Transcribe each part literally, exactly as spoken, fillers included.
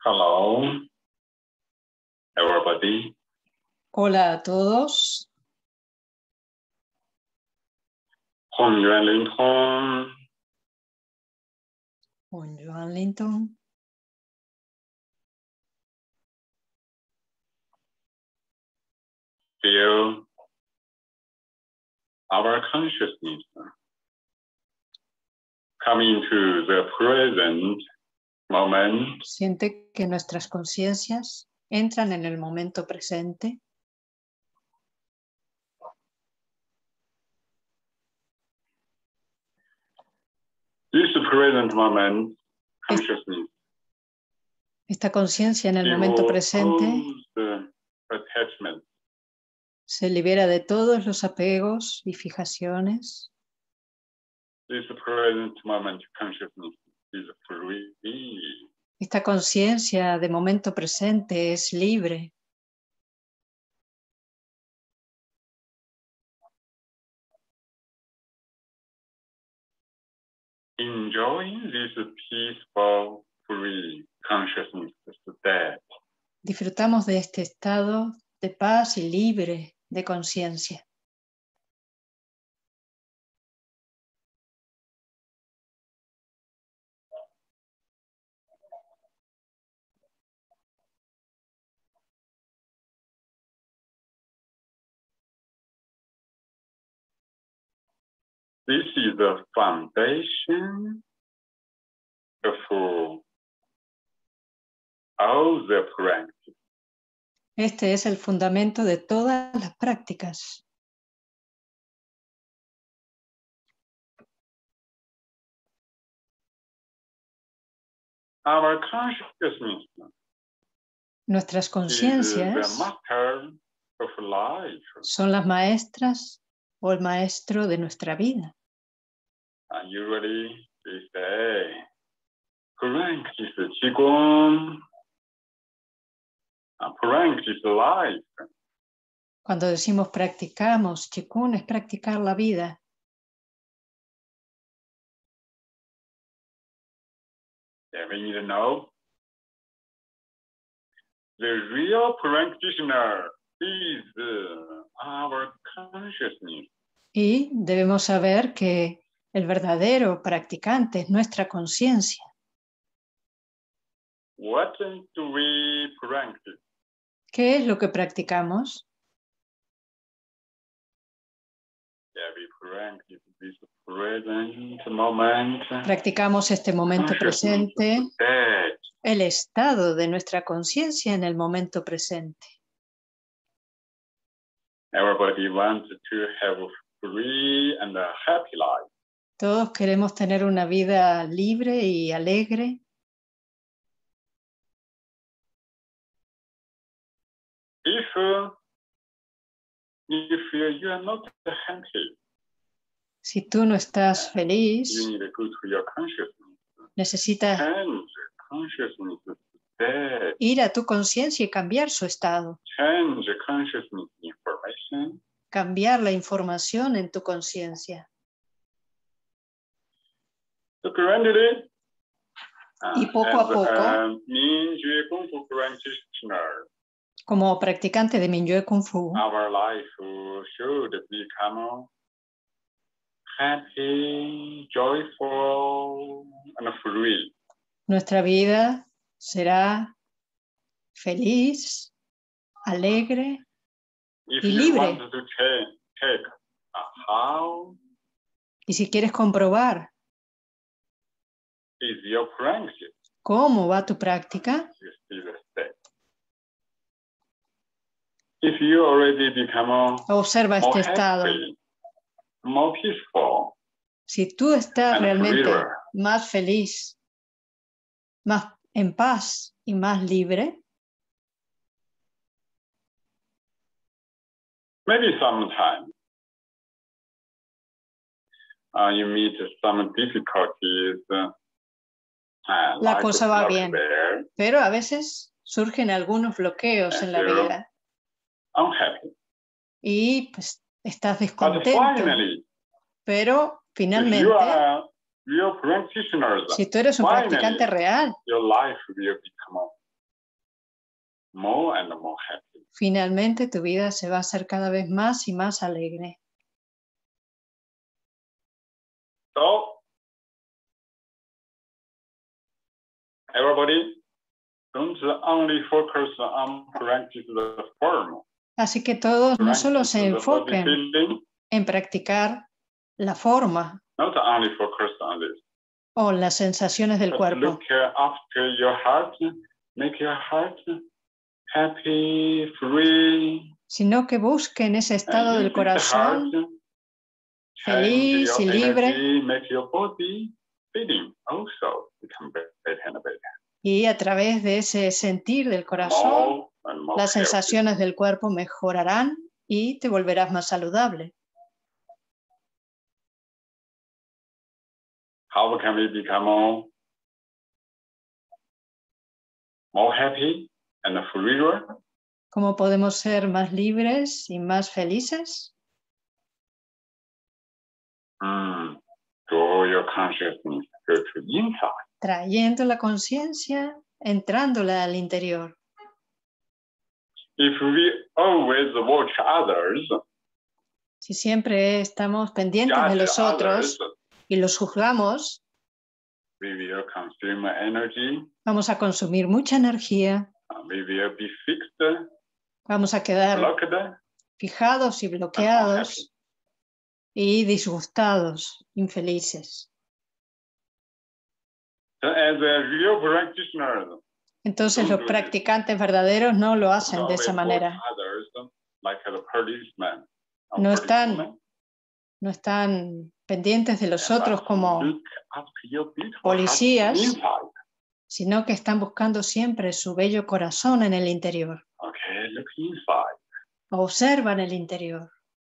Hello, everybody. Hola a todos. 宏远灵通 Juan Linton. feel our consciousness coming to the present moment. Siente que nuestras conciencias entran en el momento presente. This present moment consciousness Esta conciencia en el momento presente the attachment. se libera de todos los apegos y fijaciones. This present moment consciousness is free. Esta conciencia de momento presente es libre. Enjoying this peaceful, free consciousness state. Disfrutamos de este estado de paz y libre de conciencia. This is the foundation of all the practice. Este es el fundamento de todas las prácticas. Our consciousness Nuestras is the conciencias master of life. son las maestras o el maestro de nuestra vida. And usually we say, practice Qigong, and practice life. Cuando decimos practicamos, Qigong es practicar la vida. Yeah, we need to know the real practitioner is uh, our consciousness. Y debemos saber que el verdadero practicante es nuestra conciencia. What do we practice? ¿Qué es lo que practicamos? Yeah, we practice this present moment. Practicamos este momento Consciousness presente, state. el estado de nuestra conciencia en el momento presente. Everybody wants to have a free and a happy life. Todos queremos tener una vida libre y alegre. If uh, if uh, you are not happy, Si tú no estás feliz, you need to go to your consciousness. necesitas Change consciousness state. ir a tu conciencia y cambiar su estado, Change consciousness information. cambiar la información en tu conciencia. So gradually, uh, Y poco a as poco, a Mingyue Kung Fu practitioner, como practicante de Mingyue Kung Fu, our life should become happy, joyful, and free. nuestra vida será feliz, alegre If y you libre. want to check, check uh, how Y si quieres comprobar is your practice, cómo va tu práctica, you see the state. If you already become observa more este estado. happy, more peaceful, Si tú estás and realmente freer, más feliz, más en paz y más libre, maybe sometime uh, you meet some difficulties. Uh, uh, la like cosa va love bien. there, Pero a veces surgen algunos bloqueos en la vida unhappy. y pues estás But descontento. finally, Pero if you finalmente, are a real practitioner, si tú eres un finally, practicante real, your life will become more and more happy. Finalmente tu vida se va a hacer cada vez más y más alegre. So, everybody, don't only focus on practice the form. Así que todos no solo se Practice the body enfoquen feeling, en practicar la forma not only focus on this. o las sensaciones del But cuerpo, look after your heart, make your heart happy, free. sino que busquen ese estado And del use the corazón heart, feliz change y your libre, energy, make your body feeling also become better and better. y a través de ese sentir del corazón, More and more las healthy. sensaciones del cuerpo mejorarán y te volverás más saludable. How can we become more, more happy and freer? ¿Cómo podemos ser más libres y más felices? Mm. Draw your consciousness go to inside. Trayendo la conciencia, entrándola al interior. If we always watch others, Si siempre estamos pendientes de judge los otros others, y los juzgamos, we will consume energy, vamos a consumir mucha energía, and we will be fixed, vamos a quedar blocked, fijados y and bloqueados unhappy. y disgustados, infelices. So as a real practitioner, Entonces los practicantes verdaderos no lo hacen de esa manera. others like a policeman, a No están, policewoman, no están pendientes de los and otros como look after your beautiful policías, heart inside. sino que están buscando siempre su bello corazón en el interior. Okay, look inside. Observan el interior.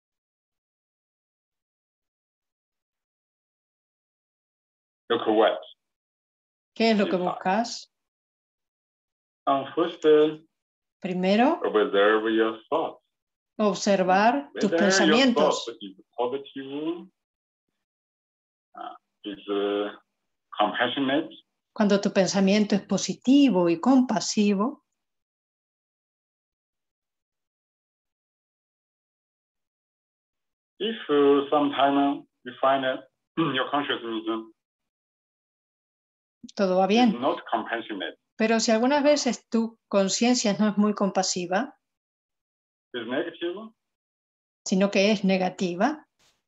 Look what? ¿Qué es lo que Inside. buscas? Um, first, uh, Primero, observe your thoughts. observar tus Whether your pensamientos. thought is positive, uh, is uh, compassionate, Cuando tu pensamiento es positivo y compasivo, if uh, sometime you find that your consciousness todo va is bien. not compassionate, Pero si algunas veces tu conciencia no es muy compasiva, is negative, sino que es negativa,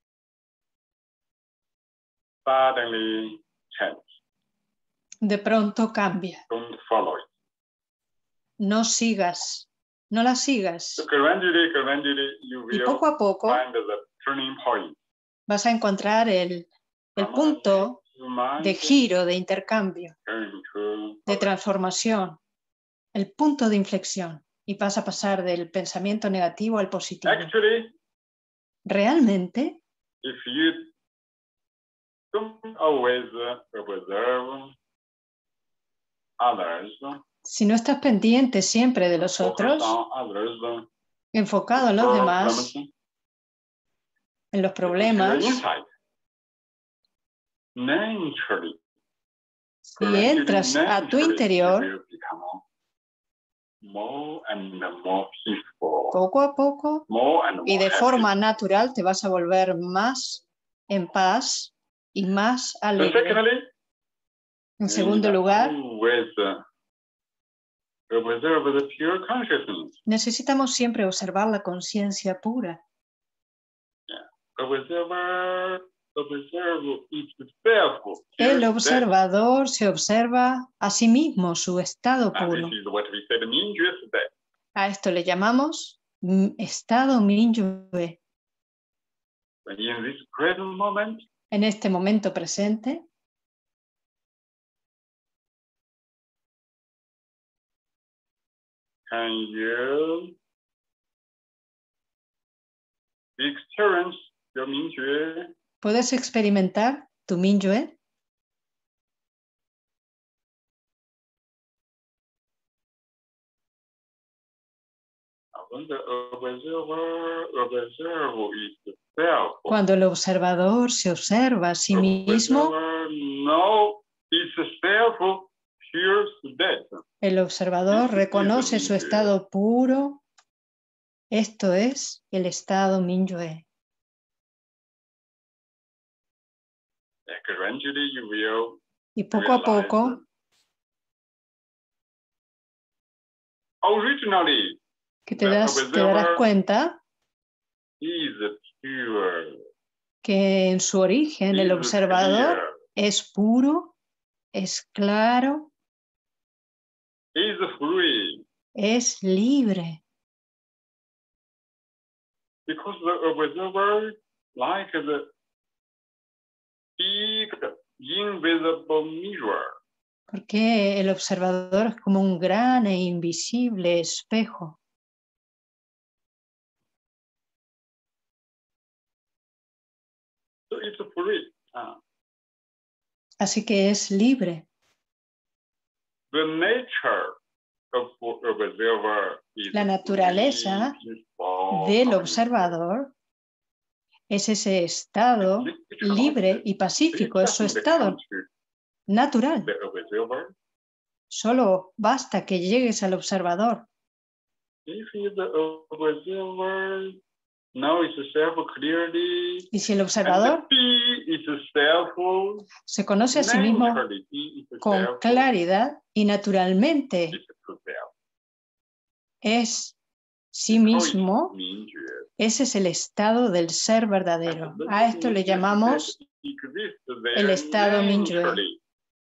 suddenly change. de pronto cambia. Don't follow it. No sigas, no la sigas. So gradually, gradually, you Y will poco a poco find the turning point. vas a encontrar el, el punto de giro, de intercambio, de transformación, el punto de inflexión, y vas a pasar del pensamiento negativo al positivo. Actually, Realmente, if you don't always uh, observe others, si no estás pendiente siempre de los focus otros, on others, uh, enfocado en los demás, problems, en los look problemas, inside. Naturally, si entras a tu naturally, interior, you will become more and more peaceful, poco a poco, more and more y de happy. forma natural te vas a volver más en paz y más So alegre. secondly, En we segundo need lugar, always, uh, observe the pure consciousness. necesitamos siempre observar la conciencia pura. Observe, observe itself. El observador se observa a sí mismo, su estado And puro. this is what we said, Mingyue state. A esto le llamamos mm, estado Mingyue. And in this present moment, En este momento presente, can you experience your Mingyue? ¿puedes experimentar tu Mingyue? When the observer observe itself, Cuando el observador se observa a sí mismo, observer know itself pure state. El observador This is reconoce su Mingyue. estado puro. Esto es el estado Mingyue. And gradually you will Y poco a realize poco, originally que te, the das, te darás observer cuenta is pure, que en su origen el is observador clear, es puro, es claro, is free. es libre. Because the observer, like the big invisible mirror, Porque el observador es como un gran e invisible espejo. so it's free. Uh, Así que es libre. the nature of observer is La naturaleza free, peaceful, del harmonious. observador es ese estado libre y pacífico, es su estado natural. The observer, Solo basta que llegues al observador. if the observer knows itself clearly, Y si el and observador be itself se conoce a sí mismo naturally, be con itself claridad y naturalmente is to self. es sí So it's mismo, Mingyue. ese es el estado del ser verdadero. And the A esto le Mingyue llamamos state exists el there estado Mingyue. naturally.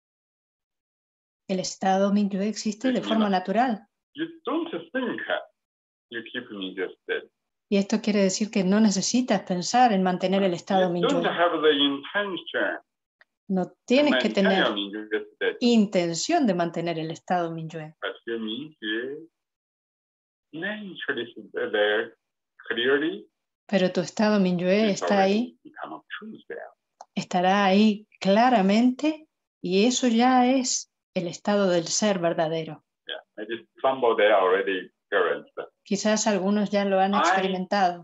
El estado Mingyue existe de forma natural. You don't think you keep Mingyue state. Y esto quiere decir que no necesitas pensar en mantener el estado You don't Mingyue. have the intention No to tienes que maintain tener your Mingyue state. intención de mantener el estado Mingyue. But your Mingyue naturally is there clearly. Pero tu estado Mingyue It's está ahí, already become a true self. estará ahí claramente y eso ya es el estado del ser verdadero. Yeah, maybe somebody already experienced that. Quizás algunos ya lo han I- experimentado.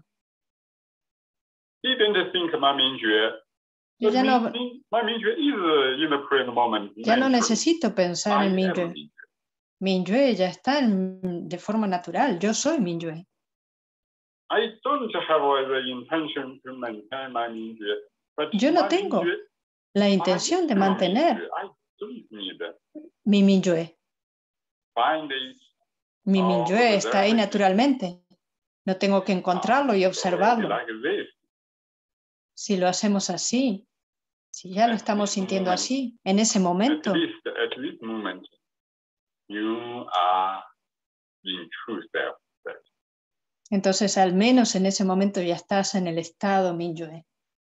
Didn't think my Mingyue. Yo ya no, My Mingyue is in the present moment. ya no naturally. necesito pensar I en am Mingyue. Mingyue. Mingyue ya está en- de forma natural. Yo soy Mingyue. I don't have the intention to maintain my Mingyue. But Yo no my tengo Mingyue, la I intención de am mantener Mingyue. I don't need to mi Mingyue. find it. Mi Oh, Mingyue está ahí observe it. naturalmente. No tengo que encontrarlo y Already observarlo. like this. Si lo hacemos así, si ya lo At estamos this sintiendo moment, así, en ese At momento, least at this moment, you are in true self. entonces al menos en ese momento ya estás en el estado Mingyue.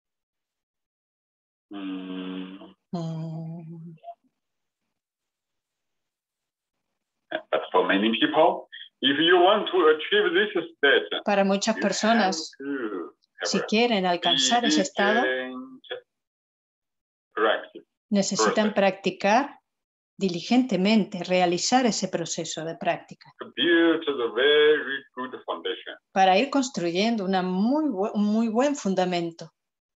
Mm, Mm. but for many people, if you want to achieve this state, Para muchas you personas, have to have si a quieren alcanzar ese estado, diligent practice. necesitan Process. practicar diligentemente, realizar ese proceso de práctica To build a very good foundation. para ir construyendo una muy bu- un muy buen fundamento.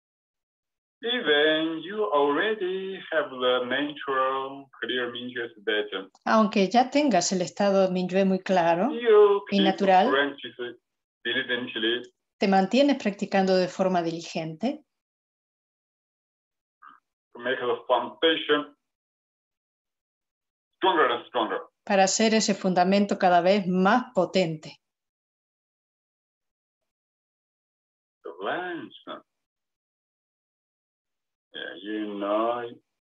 Even you already have the natural clear Mingyue state, Aunque ya tengas el estado Mingyue muy claro, you y keep natural. practice diligently. te mantienes practicando de forma diligente To make the foundation stronger and stronger. para hacer ese fundamento cada vez más potente. The lens, yeah, you know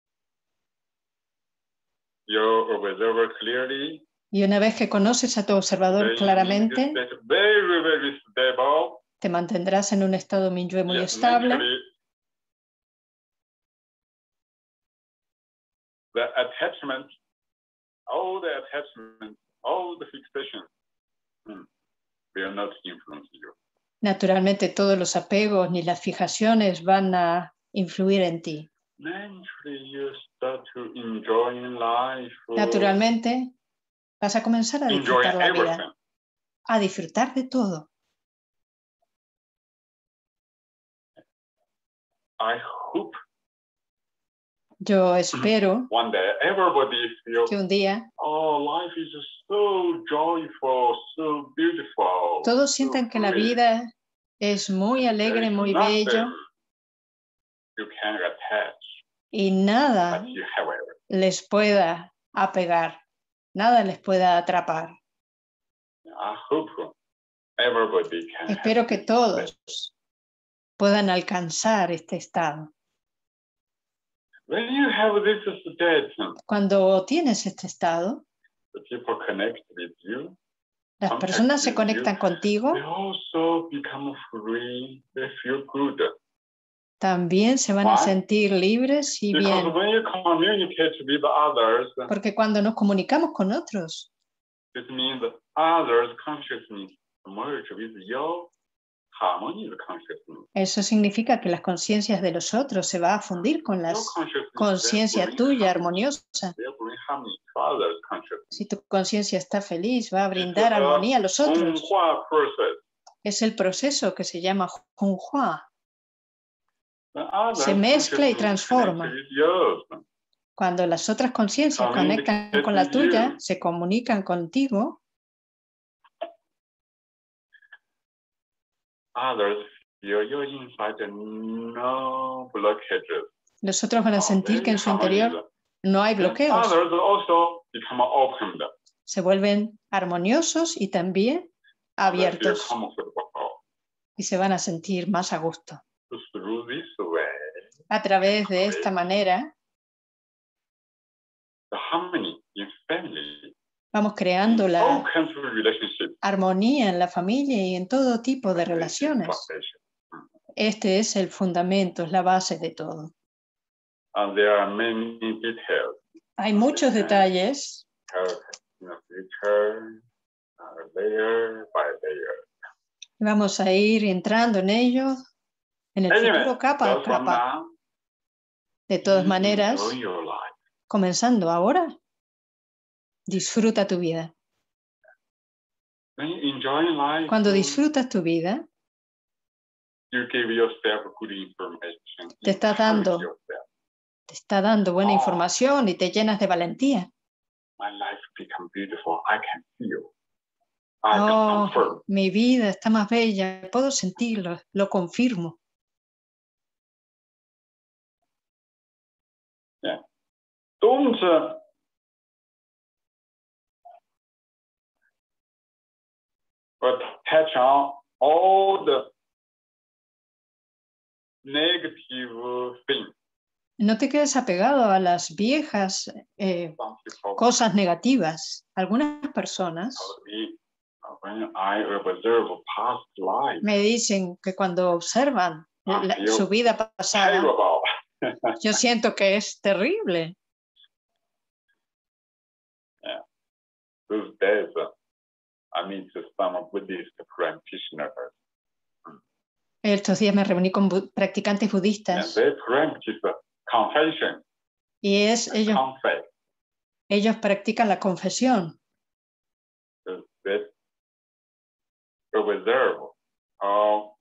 your observer clearly. Y una vez que conoces a tu observador Then claramente, you get very, very stable. te mantendrás en un estado Mingyue muy Yeah, estable. naturally, the attachment, all the attachment, all the fixation hmm, will not influence you. Naturalmente todos los apegos ni las fijaciones van a influir en ti. Naturally, you start to enjoy life. Naturalmente vas a comenzar a Enjoy disfrutar la vida, everything. a disfrutar de todo. I hope Yo espero one day everybody feels, que un día oh, life is so joyful, so beautiful. todos so sientan que la great. vida es muy alegre, There is muy nothing bello you can attach y nada that you have ever. les pueda apegar, nada les pueda atrapar. I hope everybody can Espero have que this. todos puedan alcanzar este estado. When you have this state, Cuando tienes este estado, the people connect with you. las Contact personas se with conectan you. contigo, They also become free. They feel good. también se van a Why? sentir libres y Because bien. when you communicate with others, Porque cuando nos comunicamos con otros, it means others' consciousness merge with your harmonious consciousness. eso significa que las conciencias de los otros se va a fundir con la Your consciousness conciencia will bring tuya harmony. armoniosa. They'll bring harmony to others' consciousness. Si tu conciencia está feliz, va a It's brindar a armonía a los otros. Honghua process. Es el proceso que se llama Honghua. When others' Se mezcla y consciousness transforma. connect with yours, Cuando las otras conciencias conectan con la tuya, se comunican contigo, others feel your inside no blockages. los otros van a sentir que en su interior no hay And bloqueos. others also become opened. Se vuelven armoniosos y también They feel abiertos comfortable. y se van a sentir más a gusto. Through this way, A través de esta manera, the harmony in family, vamos creando all la kinds of relationships. armonía en la familia y en todo tipo de relaciones. Este es el fundamento, es la base de todo. And there are many details. Hay muchos detalles In the future, uh, layer by layer. Vamos a ir entrando en ello en el Anyway, futuro capa a so from capa. now, De todas maneras, enjoy your life. comenzando ahora, disfruta tu vida. When you enjoy life, Cuando disfrutas tu vida, you give yourself good information. Te estás Encourage dando- yourself. te está dando buena Oh. información y te llenas de valentía. My life become beautiful. I can feel. I can Oh, confirm. mi vida está más bella, puedo sentirlo, lo confirmo. Don't uh, attach on all the negative things. No te quedes apegado a las viejas eh, Some people cosas negativas. Algunas personas tell me, uh, when I observe past life, me dicen que cuando observan I la- feel su vida pasada, terrible. yo siento que es terrible. Those days, uh, I meet some Buddhist practitioners, Estos días me reuní con bu- practicantes and budistas they practice confession, y es, ellos, confess. ellos practican la confesión. They observe how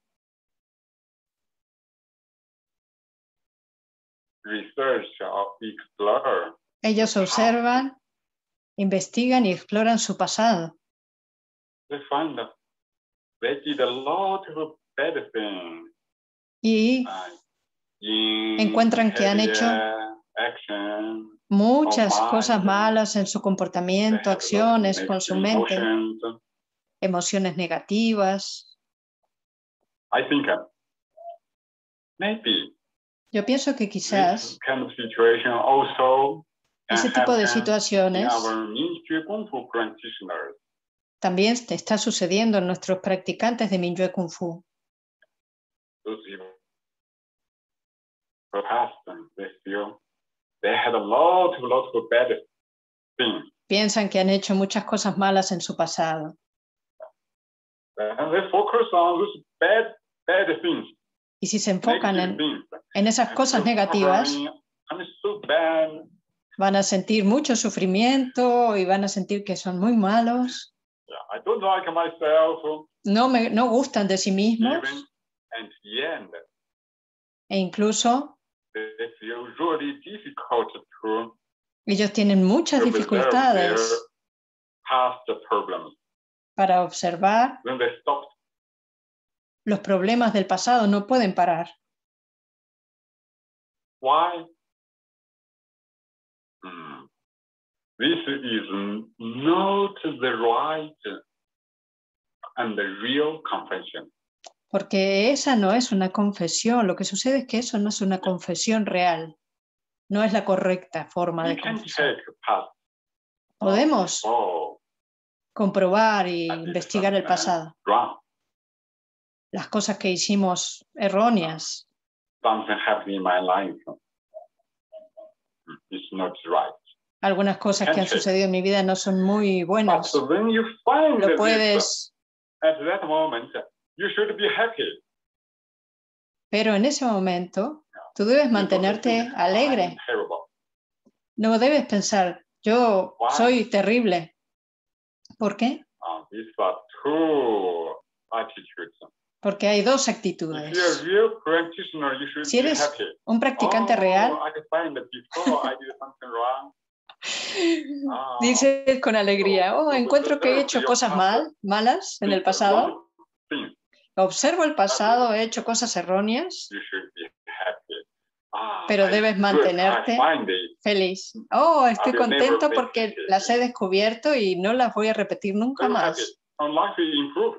research or explore Ellos observan, investigan y exploran su pasado. they find that they did a lot of bad things. Y Uh, in Encuentran que han hecho behavior, action, muchas Oh, cosas mind. malas en su they comportamiento, have a lot of acciones, con su negative mente, emotions. emociones negativas. I think uh, maybe Yo pienso que quizás this kind of situation also can ese tipo de happen in situaciones our Mingyue Kung Fu practitioners. también te está sucediendo en nuestros practicantes de Mingyue Kung Fu. Those people perhaps um, they feel they had a lot, lot of bad things. Piensan que han hecho muchas cosas malas en su pasado And they focus on those bad, bad things, y si se enfocan negative en, things. en esas And cosas feel negativas, suffering, I'm so bad. van a sentir mucho sufrimiento y van a sentir que son muy malos, Yeah, I don't like myself. no, me, no gustan de sí mismos Even and the end, e incluso they feel really difficult to Ellos tienen muchas to observe their dificultades past problems. para observar When they stop, los problemas del pasado, no pueden parar. why? Hmm. This is not the right and the real confession. Porque esa no es una confesión. Lo que sucede es que eso no es una confesión real. No es la correcta forma We de can confesar. check past. Podemos Oh, comprobar y I did investigar el something pasado. wrong. Las cosas que hicimos erróneas. Something happened in my life. It's not right. Algunas cosas que han Can check. sucedido en mi vida no son muy But buenas. when you find Lo this puedes, at that moment, you should be happy. pero en ese momento tú debes mantenerte alegre. Terrible. No debes pensar, yo soy terrible. ¿Por qué? Uh, these are two attitudes. Porque hay dos If actitudes. you're a real practitioner, you should Si be eres happy. un practicante Oh, real, I can find that before I did something wrong. Ah. dices con alegría, oh, encuentro que he hecho cosas mal, malas en el pasado. Things. Observo el pasado, he hecho cosas erróneas, You should be happy. Ah, pero I debes good, mantenerte I find it. feliz. Oh, estoy I will never contento be porque happy. las he descubierto y no las voy a repetir nunca Very happy. más. And life is improved.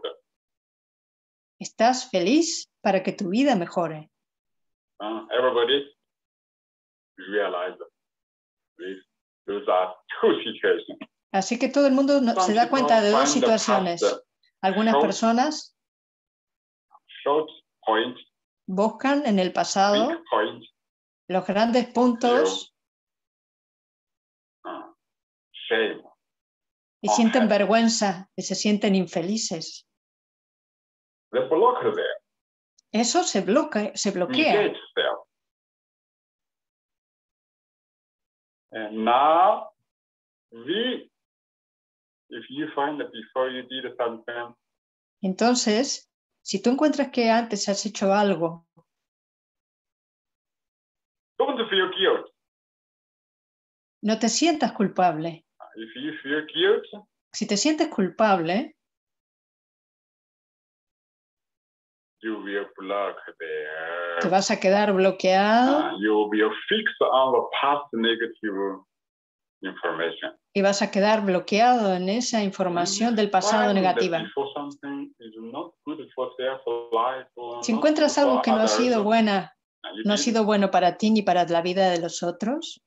Estás feliz para que tu vida mejore. Uh, everybody realize this. Those are two situations. Así que todo el mundo no- se da cuenta de dos situaciones. Algunas personas Short point, buscan en el pasado big point, los grandes puntos uh, shame. y sienten vergüenza y se sienten infelices. The block there. Eso se bloquea, se bloquea. Negate self. And now, we, if you find that before you did something, Entonces, si tú encuentras que antes has hecho algo, don't feel guilt. no te sientas culpable. If you feel guilt, Si te sientes culpable, you will block there. te vas a quedar bloqueado Uh, you will fix on the past negative information. y vas a quedar bloqueado en esa información del pasado Find that negativa. before something is not good for self-life or Si not encuentras good for algo que no ha others, sido buena, and you no ha did sido bueno para ti ni para la vida de los otros,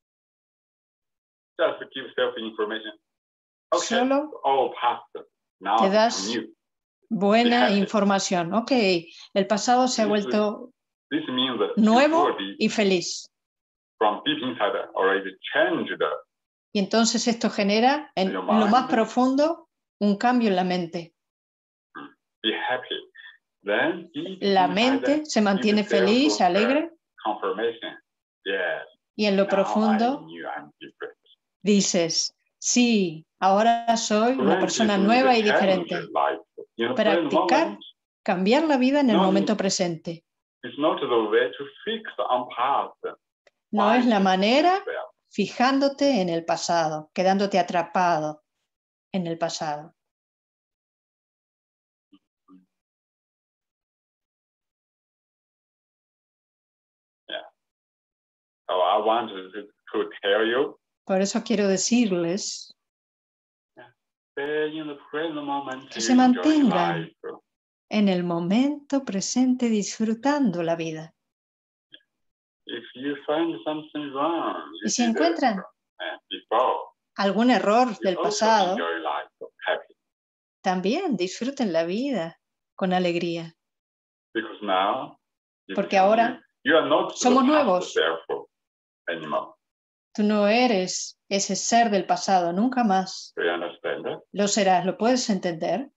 just give self-information. Okay, solo all past. Now te it's das new. buena Fíjate. información. Ok, el pasado se ha This- vuelto This means that nuevo your body y feliz. from deep inside already changed. Y entonces esto genera en Your lo más mind. profundo un cambio en la mente. Be happy. Then deep La inside, mente se mantiene give self feliz, alegre, confirmation. Yes. y en lo Now profundo I knew I'm different. dices, sí, ahora soy una persona Practice nueva y the change diferente. life. In the present Practicar, moment, cambiar la vida en el No, momento no. presente. it's not the way to fix on past. No es la Find manera yourself. fijándote en el pasado, quedándote atrapado en el pasado. So I want to, to tell you, Por eso quiero decirles stay in the present moment. Que you se enjoy mantengan. life. en el momento presente disfrutando la vida. If you find something wrong, you Y si did it, encuentran uh, before, algún error you del also pasado, enjoy life happy. también disfruten la vida con alegría. Because now, you Porque become ahora new. You are not somos the past nuevos. self anymore. Tú no eres ese ser del pasado, nunca más. Do you understand that? Lo serás, ¿lo puedes entender?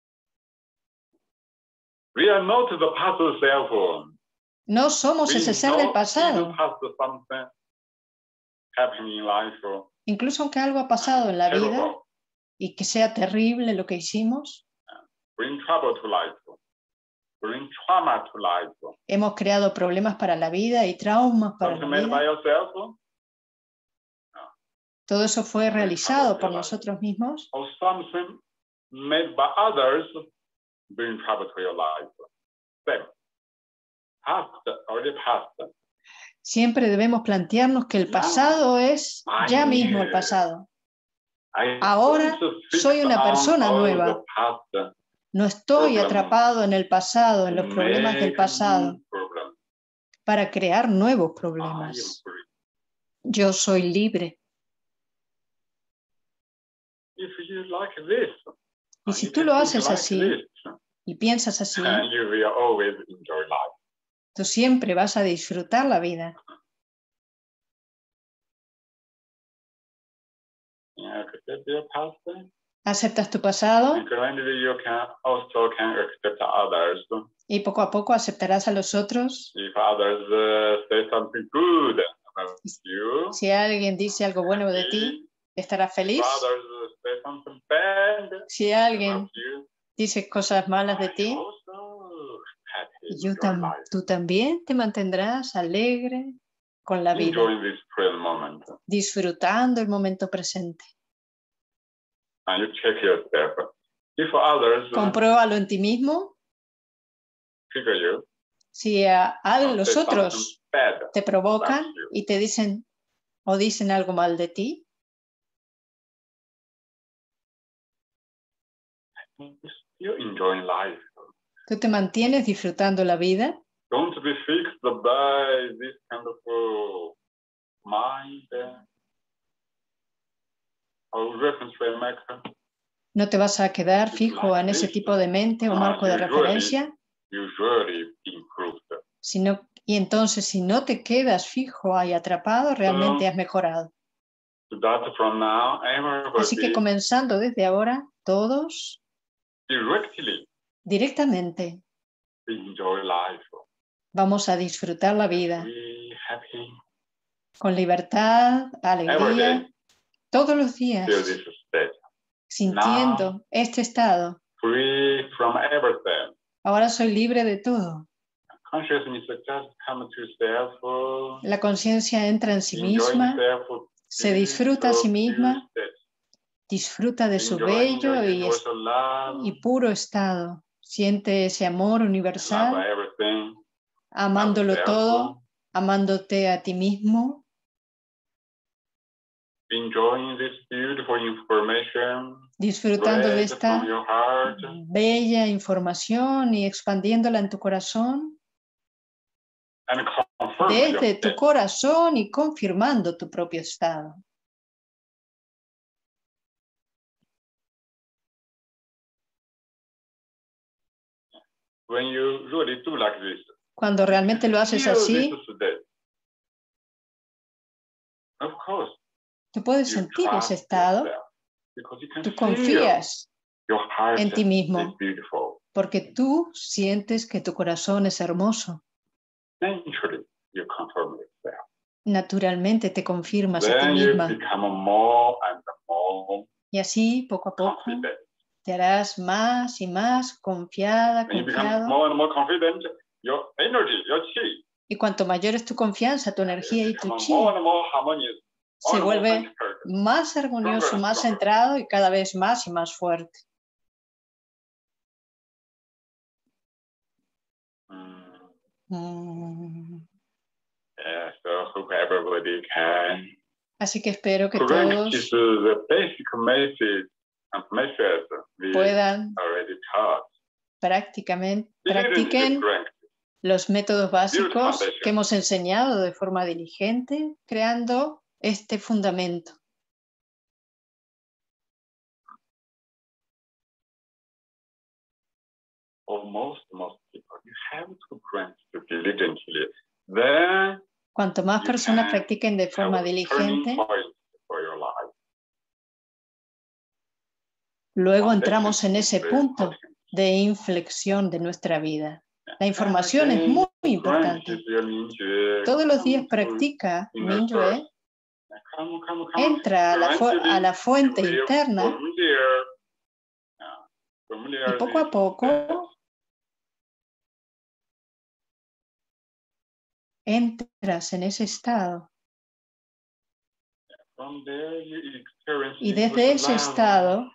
We are not the past self. No somos We ese ser know del even pasado. past something happening in life. Incluso aunque algo ha pasado en la vida Terrible. y que sea terrible lo que hicimos, Bring trouble to life. bring trauma to life. Hemos creado problemas para la vida y traumas para Something la made by vida. yourself, no. Todo eso fue realizado por nosotros mismos. Or something made by others bring trouble to your life. Same. Past, already past. Siempre debemos plantearnos que el pasado es ya mismo el pasado. Ahora soy una persona nueva. No estoy atrapado en el pasado, en los problemas del pasado, para crear nuevos problemas. Yo soy libre. Y si tú lo haces así y piensas así, tú siempre vas a disfrutar la vida. ¿Aceptas tu pasado? Y poco a poco aceptarás a los otros. Si alguien dice algo bueno de ti, estarás feliz. Si alguien dice cosas malas de ti, y yo tam tú también te mantendrás alegre con la vida, disfrutando el momento presente. Compruébalo en ti mismo. Si a, a los otros te provocan y te dicen o dicen algo mal de ti, ¿tú te mantienes disfrutando la vida? Don't be fixed by this kind of uh, mind or reference framework. ¿No te vas a quedar fijo en ese tipo de mente o marco de referencia? Sino, y entonces, si no te quedas fijo ahí atrapado, realmente has mejorado. Así que comenzando desde ahora, todos directamente vamos a disfrutar la vida con libertad, alegría, todos los días, sintiendo este estado. Ahora soy libre de todo. La conciencia entra en sí misma, se disfruta a sí misma, disfruta de su bello y, y puro estado. Siente ese amor universal, amándolo todo, amándote a ti mismo. Disfrutando de esta bella información y expandiéndola en tu corazón. Desde tu corazón y confirmando tu propio estado. When you really do like this, cuando realmente lo haces así, of course, tú puedes sentir ese estado, tú confías en ti mismo, porque tú sientes que tu corazón es hermoso. Naturalmente te confirmas a ti misma. Y así, poco a poco, te harás más y más confiada, confiado. Y cuanto mayor es tu confianza, tu energía y tu chi, se vuelve más armonioso, más centrado y cada vez más y más fuerte. Mm. Así que espero que todos puedan prácticamente practiquen los métodos básicos que hemos enseñado de forma diligente, creando este fundamento. Cuanto más personas practiquen de forma diligente, luego entramos en ese punto de inflexión de nuestra vida. La información es muy importante. Todos los días practica Mingyue, entra a la, a la fuente interna y poco a poco entras en ese estado From there, you experience y desde ese love. estado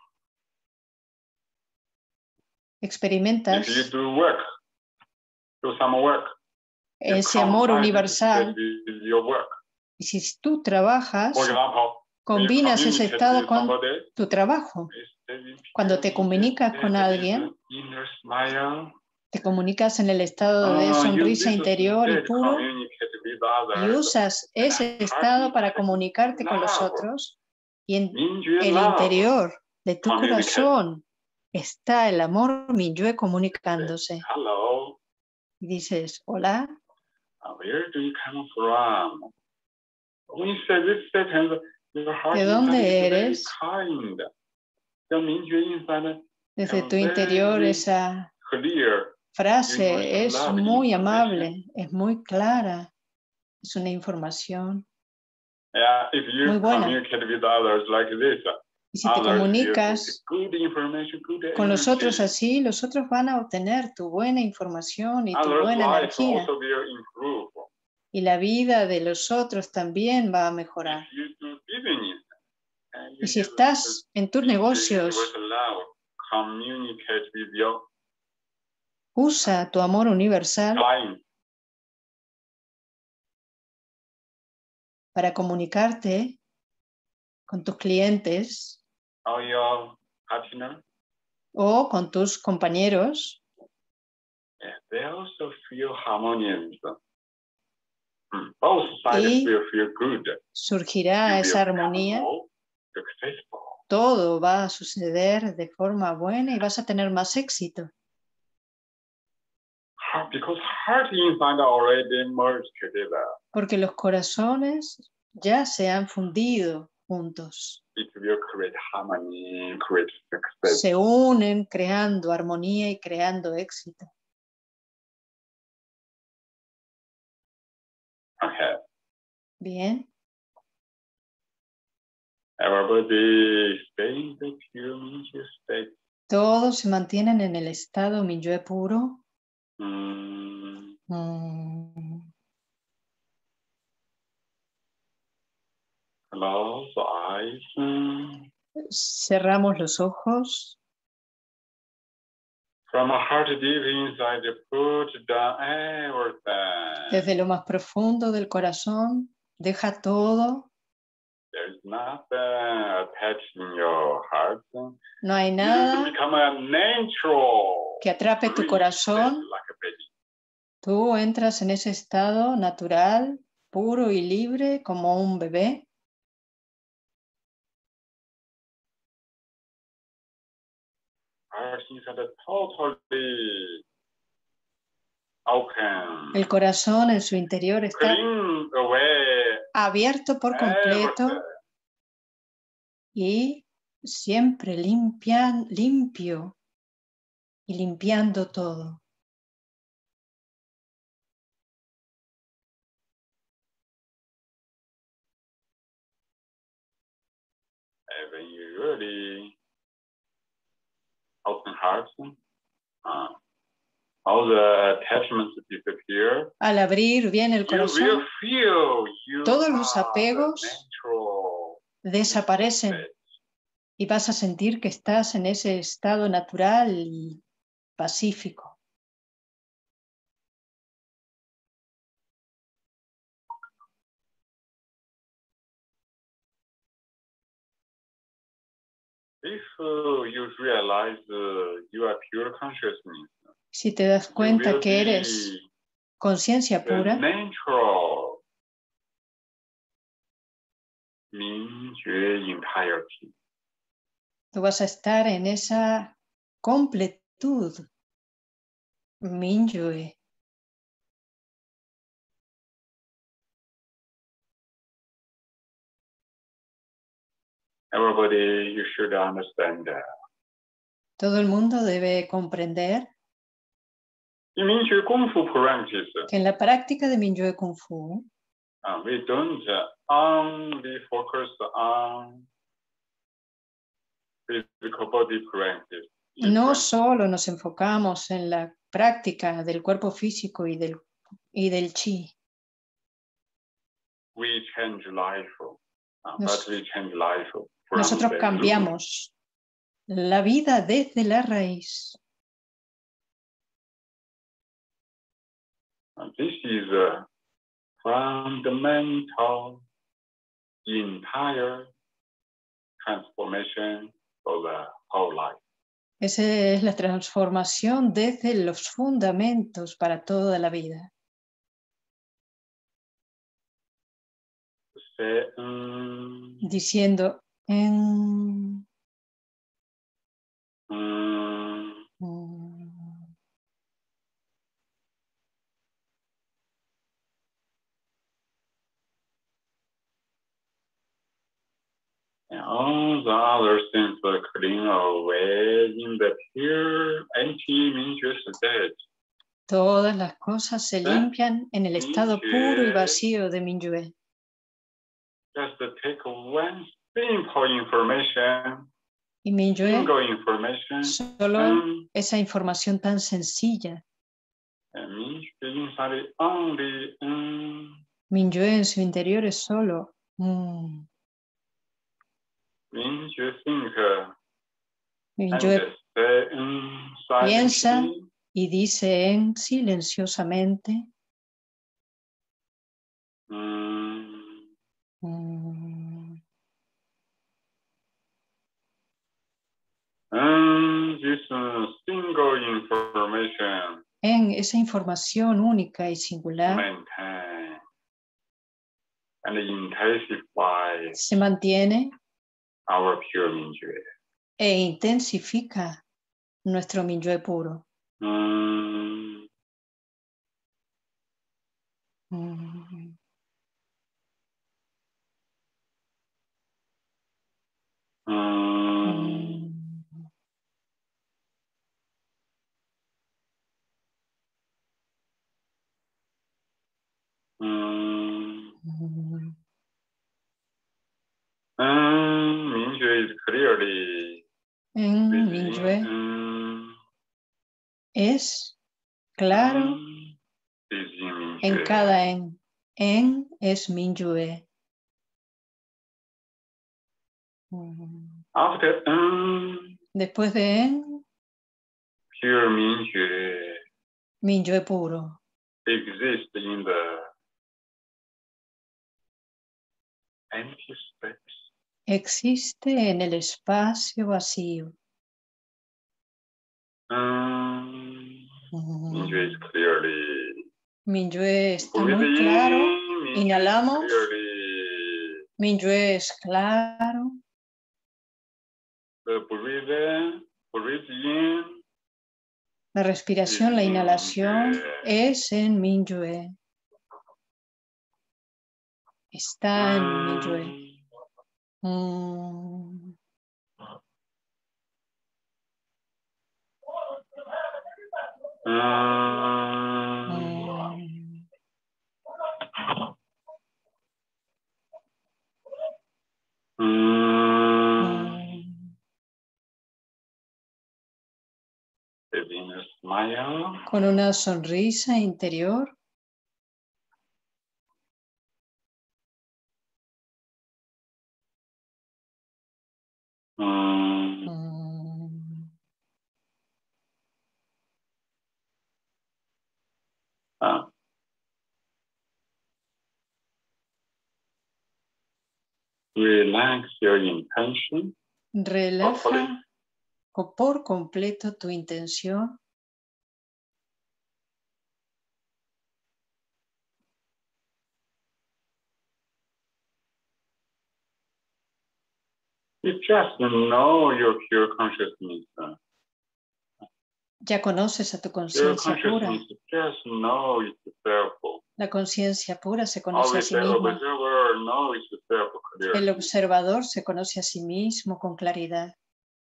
If experimentas you do work, do some work, you ese come amor back universal. with your work. Y si tú trabajas, For example, combinas ese communicate estado with con somebody, tu trabajo. Cuando te comunicas con alguien, inner smile, te comunicas en el estado de uh, sonrisa use this interior y state puro communicate with y others. usas ese estado para comunicarte con los otros y en Mingyue el love interior de tu communicate. corazón está el amor Mingyue comunicándose. Hello, Y dices, hola, uh, where do you come from? When you say this sentence, your heart ¿de inside dónde is very eres? kind. The Mingyue inside Desde can tu interior very esa clear. frase es muy amable, es muy clara, es una información Yeah, if you muy buena. communicate with others like this, Y si te others will comunicas get good information, good con los otros energy. así, los otros van a obtener tu buena información y tu Others' buena life energía. also will improve. Y la vida de los otros también va a mejorar. If you do business, and you Y si use estás en tus the negocios, universal love, communicate with your usa tu amor universal client. para comunicarte con tus clientes Or your partner, o con tus compañeros. and they also feel harmonious. Hmm. Both sides Y will feel good. surgirá You esa will become armonía. more successful. Todo va a suceder de forma buena y vas a tener más éxito. Heart- Because heart inside already merged together. Porque los corazones ya se han fundido juntos. It will create harmony, create success. Se unen creando armonía y creando éxito. Okay. Bien. Everybody stay in the pure Mingyue state. Todos se mantienen en el estado Mingyue puro. Mm. Mm. Close the eyes. Mm. Cerramos los ojos. From a heart deep inside, put down everything. Desde lo más profundo del corazón, deja todo. There's nothing attached in your heart. No hay You nada become a natural. que atrape tu free corazón. state like a baby. Tú entras en ese estado natural, puro y libre como un bebé. Heart inside totally open. El corazón en su interior está Clean away abierto por completo everything. y siempre limpian, limpio y limpiando todo. And when you really open heart, uh, all the attachments disappear. Al abrir bien el You will corazón, feel you todos los are the apegos natural desaparecen state. y vas a sentir que estás en ese estado natural y pacífico. If uh, you realize uh, you are pure consciousness, Si te das you cuenta will que eres be conciencia the pura, natural Mingyue entirety. tú vas a estar en esa completud Mingyue. Everybody, you should understand that. Todo el mundo debe comprender In Mingyue Kung Fu practice, que en la práctica de Mingyue Kung Fu uh, we don't uh, only focus on physical body practice. no solo nos enfocamos en la práctica del cuerpo físico y del, y del chi. we change life. Nos, but we change life nosotros cambiamos la vida desde la raíz. And this is a fundamental entire transformation of the whole life. Esa es la transformación desde los fundamentos para toda la vida. Say, um, Diciendo en... um, Mm. and all the other things are clean away in the pure anti-Minjue state. Todas las cosas se limpian en el estado puro y vacío de Minyue. Just to take one simple information, Y Minyue, single information, solo and, esa información tan sencilla. and Minjue inside only, um, Minyue en su interior es solo. Mm. Minjue think, uh, Minyue and say, um, piensa silently, y dice en silenciosamente. um, Mm. and this uh, single information En esa información única y singular maintain and intensify se mantiene our pure Minjue. e intensifica nuestro Minyue puro. Mm, Mm. mm, Mm. mm. Mm. Mm, Minjue is clearly En within. Minyue Mm, es claro mm, within en Minjue. cada en. En es Minyue. Mm. After mm, Después de en, pure Minjue Minyue puro. exists in the empty space. Existe en el espacio vacío. Mm, Mm. Minjue is clearly Minyue está muy breathing. claro. Minjue is Inhalamos. clearly Minyue es claro. the breathing, breathe in. La respiración, la inhalación es en Minyue. Está en Minyue. Mm. Mm, Mm. mm, Mm. Giving a smile. Con una sonrisa interior. Mm, Mm. ah. Relax your intention. Relaja por completo tu intención. You just know your pure consciousness. Ya conoces a tu Your conciencia pura. consciousness just know itself. La conciencia pura se conoce a Always sí the misma. observer know itself El clearly. observador se conoce a sí mismo con claridad.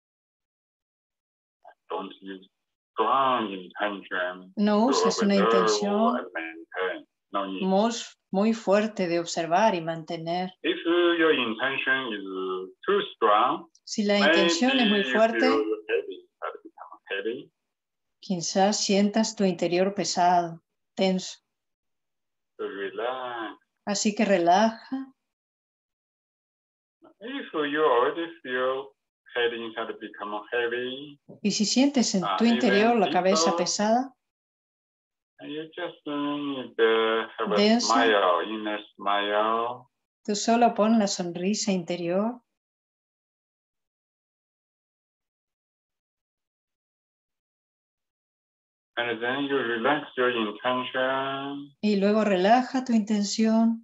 Don't use strong intention No to uses una observe intención and maintain. No need. muy, muy fuerte de observar y mantener. If your intention is too strong, Si la maybe intención es muy you fuerte, feel heavy, that become heavy. quizás sientas tu interior pesado, tenso. So relax Así que relaja. If you already feel head inside become heavy, y si sientes en tu uh, interior even la cabeza little, pesada, you just need to have a densa, smile, inner smile. tú solo pon la sonrisa interior. And then you relax your intention. Y luego relaja tu intención.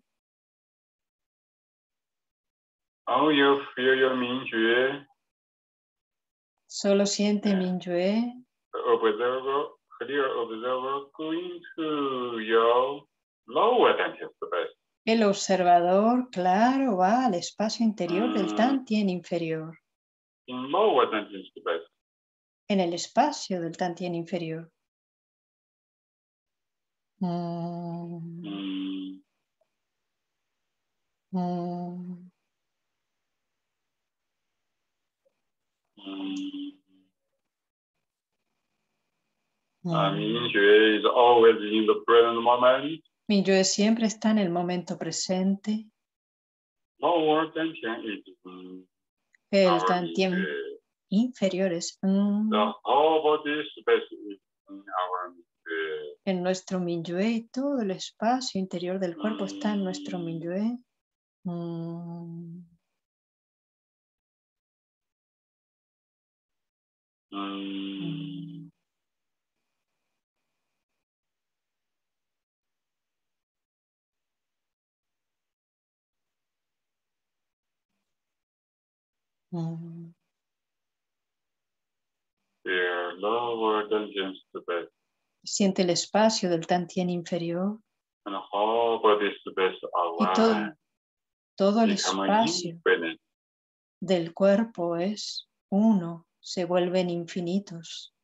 Oh, you feel your Mingjue. Solo siente Yeah. Mingyue. Observer, clear observer, going to your lower dantian space. El observador, claro, va al espacio interior Mm. del Tantien inferior. In lower dantian space. En el espacio del Tantien inferior. Mm. Mm. Mm. Mm. Mm. Uh, Mingjue is always in the present moment. Mingyue siempre está en el momento presente. Lower dantian is mm, El our Tantien Mingjue. inferior es mm. The whole body space is in our Mingjue. En nuestro Mingyue y todo el espacio interior del cuerpo Mm. está en nuestro Mingyue. Mm. Mm. Mm. Their lower dantian space. Siente el espacio del Tantien inferior And the whole body space y todo, align. todo el Become espacio infinite. del cuerpo es uno, se vuelven infinitos.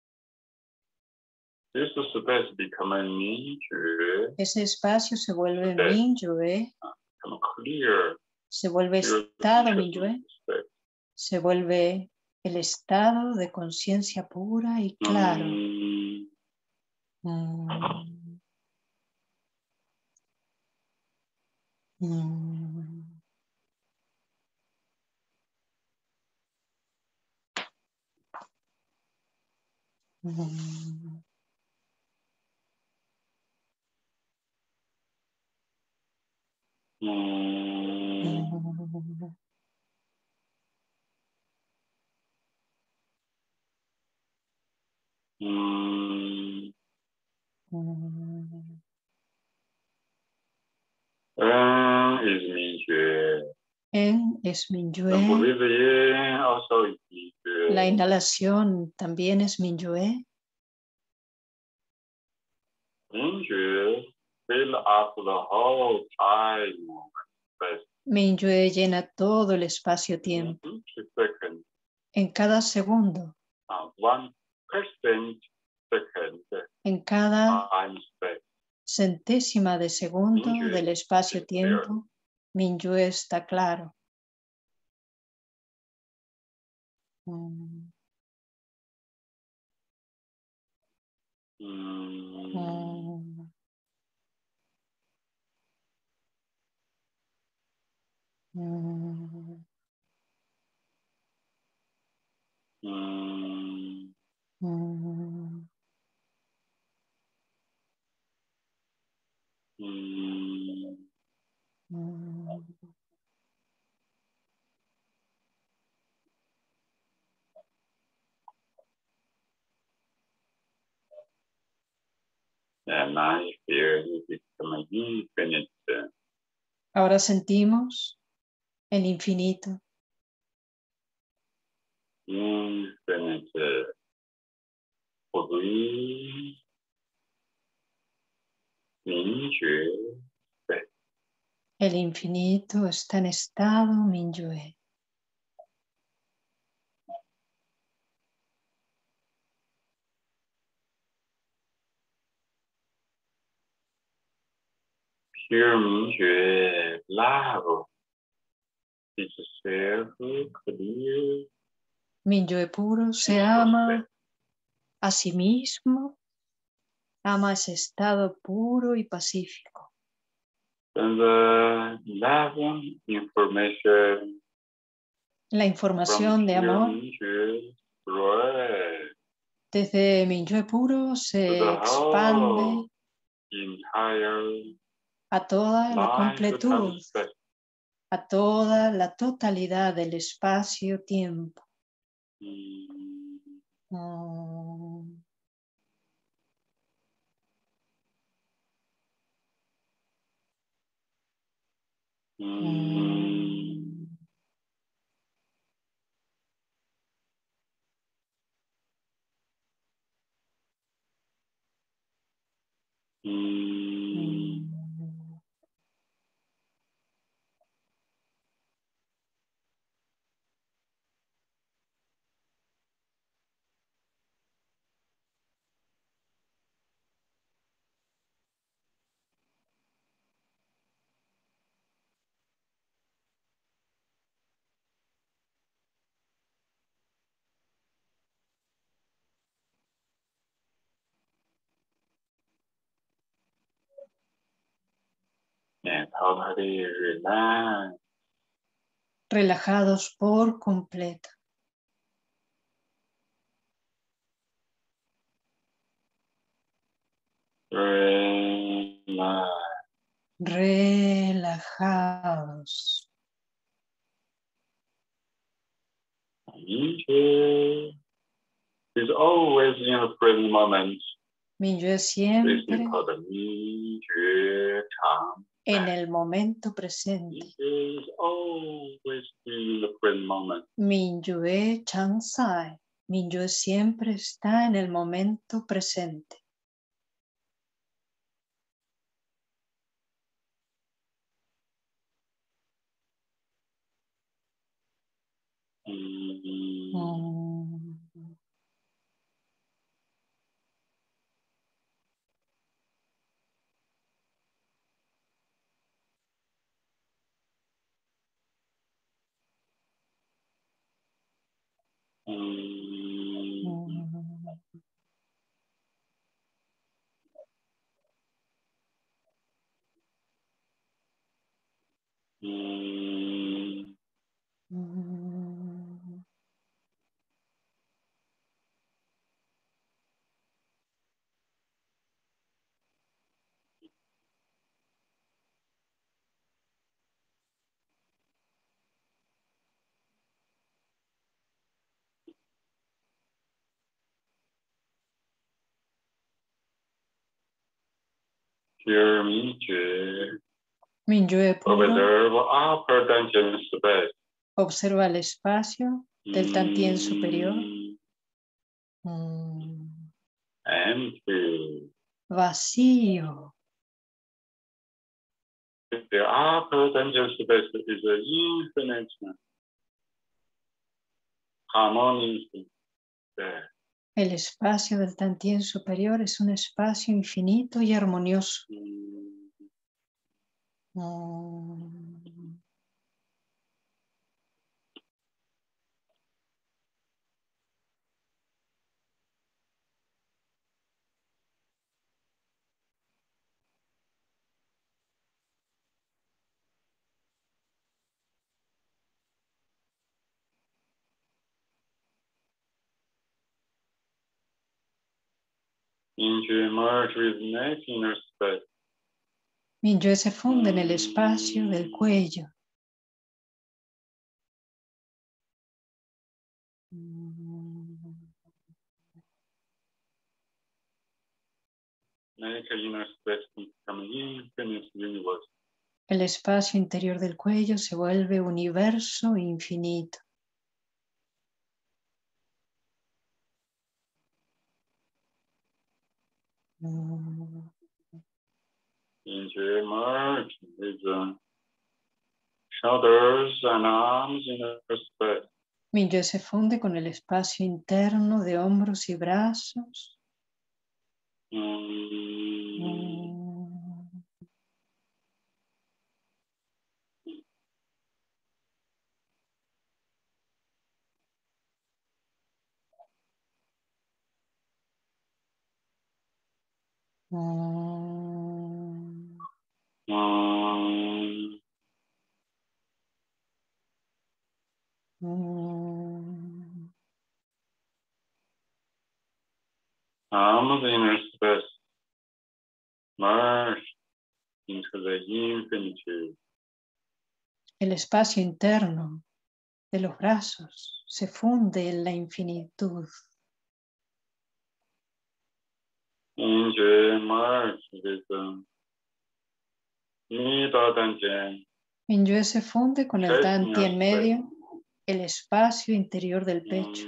This space become Mingjue. Ese espacio se vuelve Space. Mingyue, Become clear. se vuelve Clear estado consciousness Mingyue, space. se vuelve el estado de conciencia pura y claro. Mm. Mm. Mm. Mm. Mm. Mm. Mm. Mm. En is Mingjue. En es The Mingyue. breathe in also is La Mingjue. inhalación también es Mingyue. Mingjue fill up the whole time space. Mingyue llena todo el espacio-tiempo. Each second. En cada segundo, Uh, one percent second en cada time space. centésima de segundo Mingyue del is espacio-tiempo, Mingyue está claro. Mm. Mm. Mm. Mm. Mm. Mm. Mm. Mm. And I feel it become infinite. Ahora sentimos el infinito, Infinite. Free. Mingjue. el infinito está en estado Mingyue. Pure Mingjue. Love. It's self clear. Mingyue puro se ama a sí mismo, ama ese estado puro y pacífico. And the loving information La información de amor desde Minyue puro se expande a toda la completud, a toda la totalidad del espacio-tiempo. Mm. Mm. Mm. Relajados por completo. Relajados. Minyue is always in the present moment. Minyue siempre en el momento presente. Minyue Chansai. Minyue siempre está en el momento presente. Mm. Mm. Mm. Pure Minyue. Minyue puro. Observe upper Dantian space. Observa el espacio del Tantien superior. Mm. Empty. Vacío. The upper Dantian space is an infinite harmonious there. El espacio del Tantien superior es un espacio infinito y armonioso. Mm. Minyue merge with neck inner space. Minyue se funde en el espacio del cuello. Neck inner space become infinite universe. El espacio interior del cuello se vuelve universo infinito. Minyue merge with the shoulders and arms inner space. Minyue se funde con el espacio interno de hombros y brazos. Mm. Mm. Mm. Arms inner space merge into the infinitude. El espacio interno de los brazos se funde en la infinitud. Injue merge with the middle dantian. Minyue se funde con el Dantien medio, el espacio interior del pecho.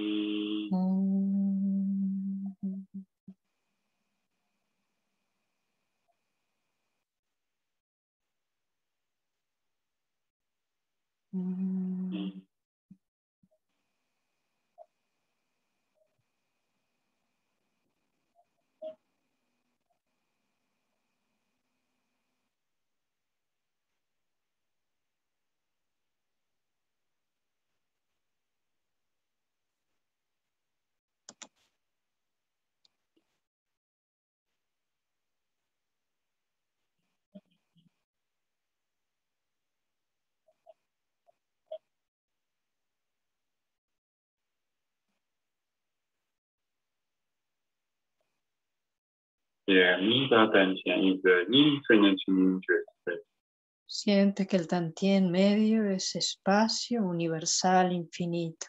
Yeah, middle dantian is the infinite injue space. Siente que el Dantien medio es espacio universal infinito.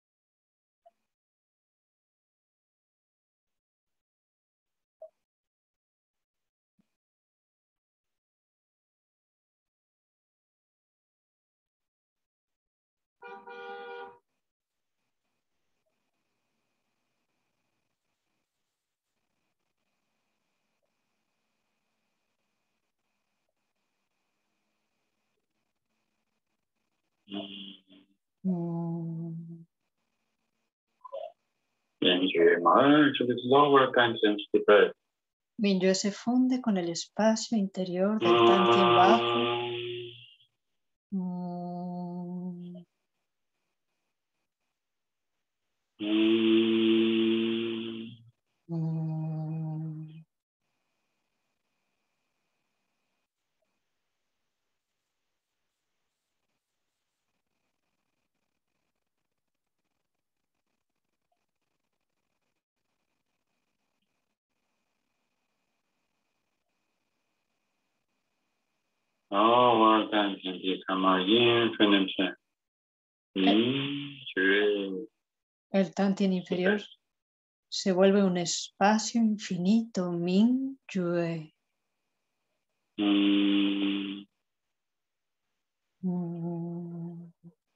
Mm. Injue merge with lower dantian space. Minyue se funde con el espacio interior del Dantien bajo. Mm. Mm. Lower dantian become infinite injue. El Dantien inferior se vuelve un espacio infinito, Minyue. Mm. Mm.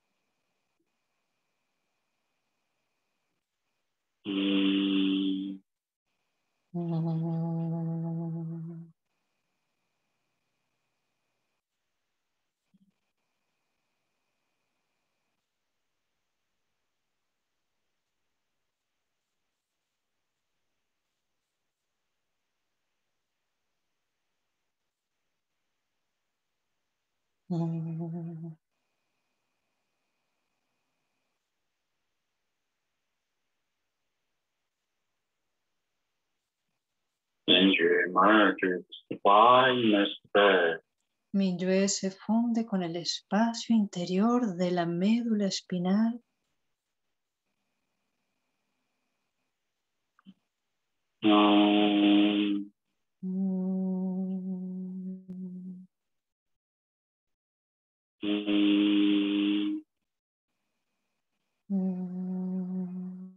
Mm. Mm. Mm. Injue merge with spinal space. Minyue se funde con el espacio interior de la médula espinal. Mm. Mm. Mm. Mm.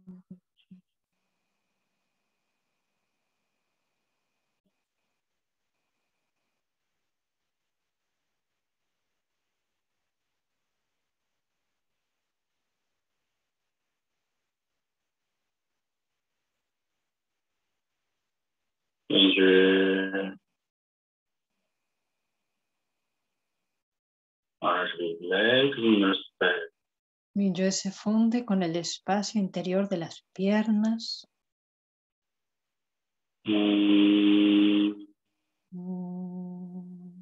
Injue merge with leg inner space. Minyue se funde con el espacio interior de las piernas. Mm. Mm.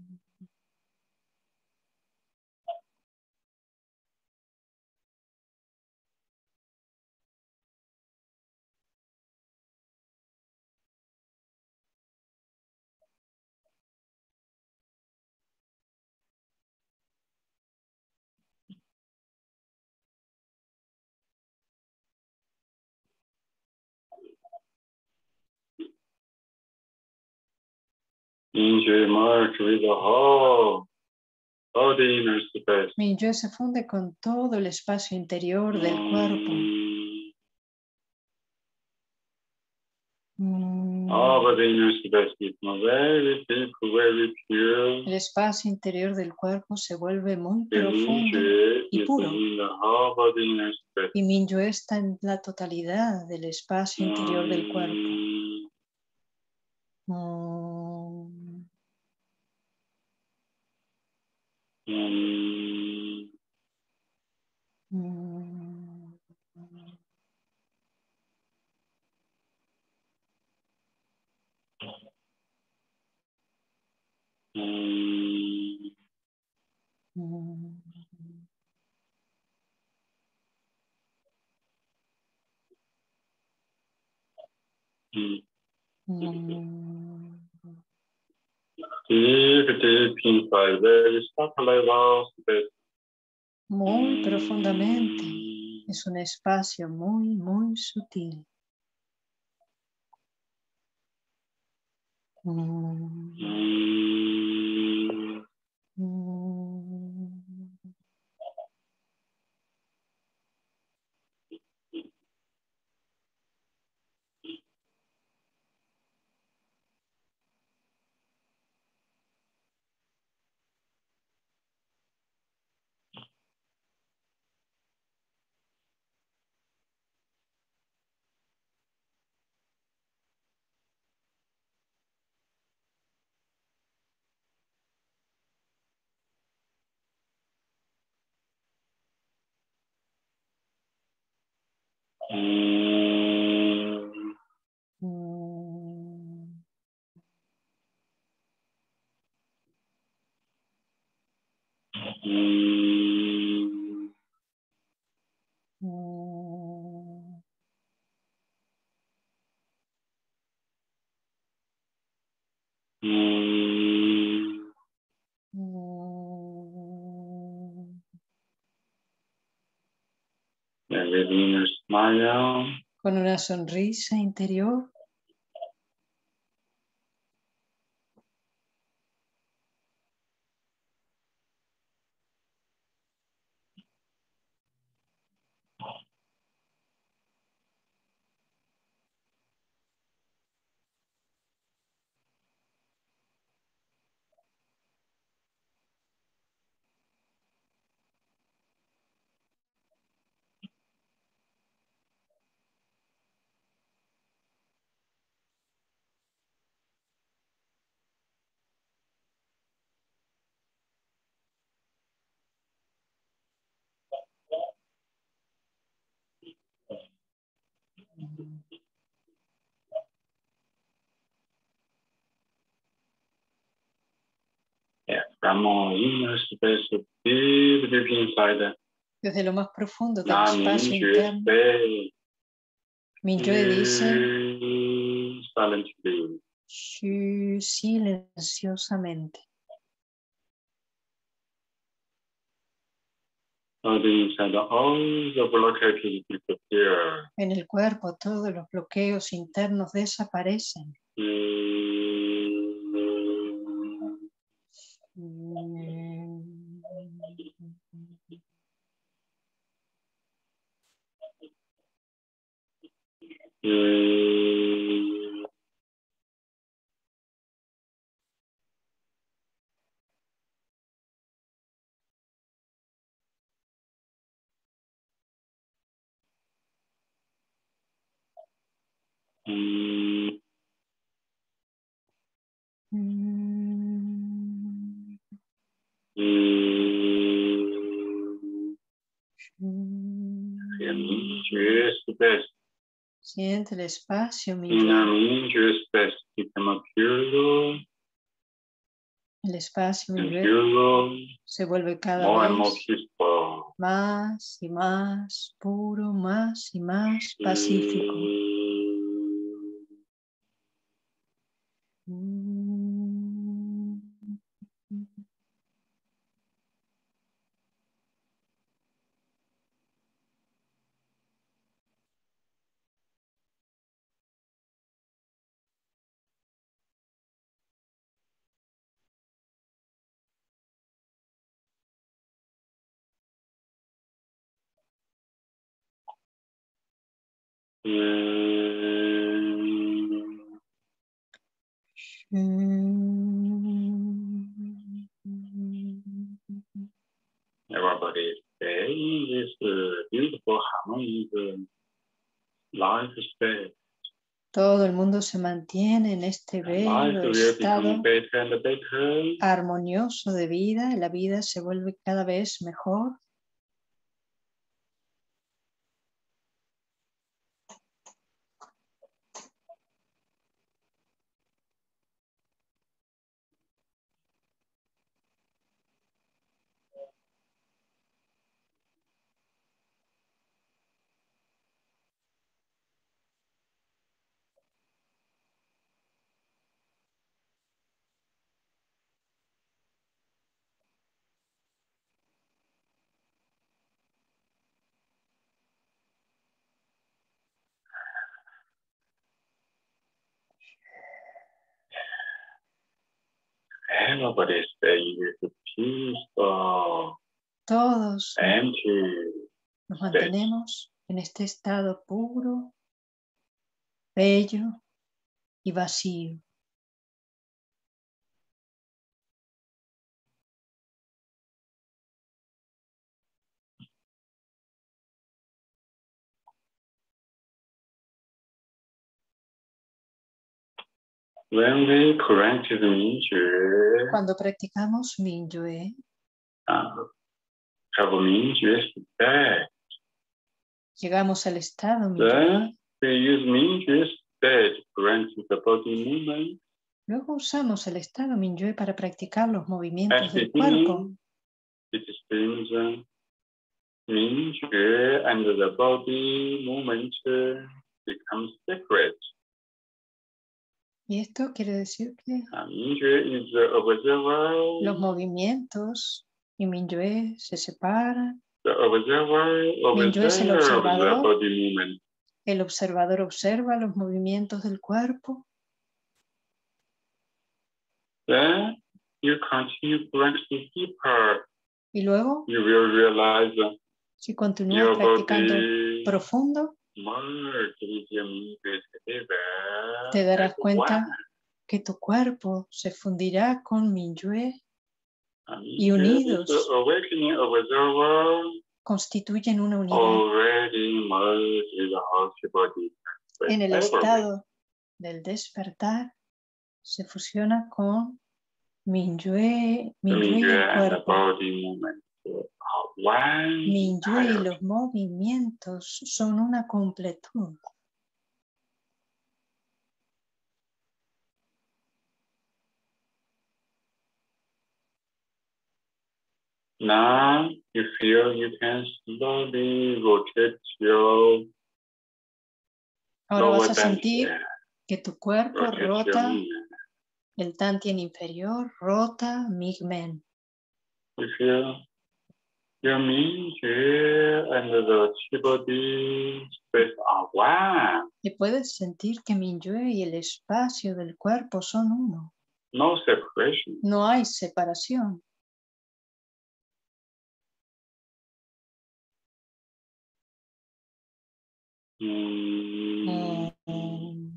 Mingyue merge with the whole, all the inner space. Mingyue se funde con todo el espacio interior del cuerpo. Mm. All the inner space becomes very deep, very pure. El espacio interior del cuerpo se vuelve muy profundo y puro. Y Mingyue está en la totalidad del espacio interior del cuerpo. Mm. Mm. Mm. Mm. Mm. Mm. Deep, deep inside, there is that level space. Muy profundamente. Es un espacio muy, muy sutil. Mm. Mm. Mm. Mm. Mm. Mm. Mm. Mm. Mm. Everything is smile. Con una sonrisa interior. Yeah, from our inner space, deep, deep inside. Desde lo más profundo del Na espacio Mingyue interno. space. Mingyue dice, Silently. "Shu", silenciosamente. Inside all the blockages disappear. En el cuerpo todos los bloqueos internos desaparecen. Mm. Mm. Mm. Mingyue space. Siente el espacio, In a Mingyue. Mingyue space, become pure El espacio, and Mingyue, pure, se vuelve cada more and more vez peaceful. más y más puro, más y más pacífico. Mm. Everybody stay in this beautiful harmonious life state. Todo el mundo se mantiene en este bello estado armonioso de vida. La vida se vuelve cada vez mejor. Everybody stay with peaceful, Todos empty nos mantenemos en este estado puro, bello y vacío. When we practice Mingyue, Cuando practicamos Mingyue, uh, have Mingyue state. Llegamos al estado Mingyue. Then we use Mingyue state to practice the body movement. Luego usamos el estado Mingyue para practicar los movimientos At del the cuerpo. beginning, it seems uh, Mingyue and the body movement uh, become separate. Y esto quiere decir que Uh, Mingyue is the observer. los movimientos y Mingyue se separan. The observer Mingyue es el observes the observador. body movement. El observador observa los movimientos del cuerpo. Then you continue practicing deeper. Y luego, You will realize si continúas your practicando body profundo, merged with your Mingyue together te darás as cuenta one. que tu cuerpo se fundirá con Mingyue And y Mingyue unidos is the awakening observer constituyen una unidad. already merged with the whole body. En el Everywhere. estado del despertar se fusiona con Mingyue, The Mingyue y Mingyue el and the cuerpo. body movement are one. Mingyue y entire. los movimientos son una completud. Now you feel you can slowly rotate your Ahora lower vas a sentir dantian, que tu cuerpo rotate your rota, movement. el tantien inferior rota, Migmen. You feel your Mingyue and the chi body space are one. Y puedes sentir que Mingyue y el espacio del cuerpo son uno. No separation. No hay separación. Mm. Mm.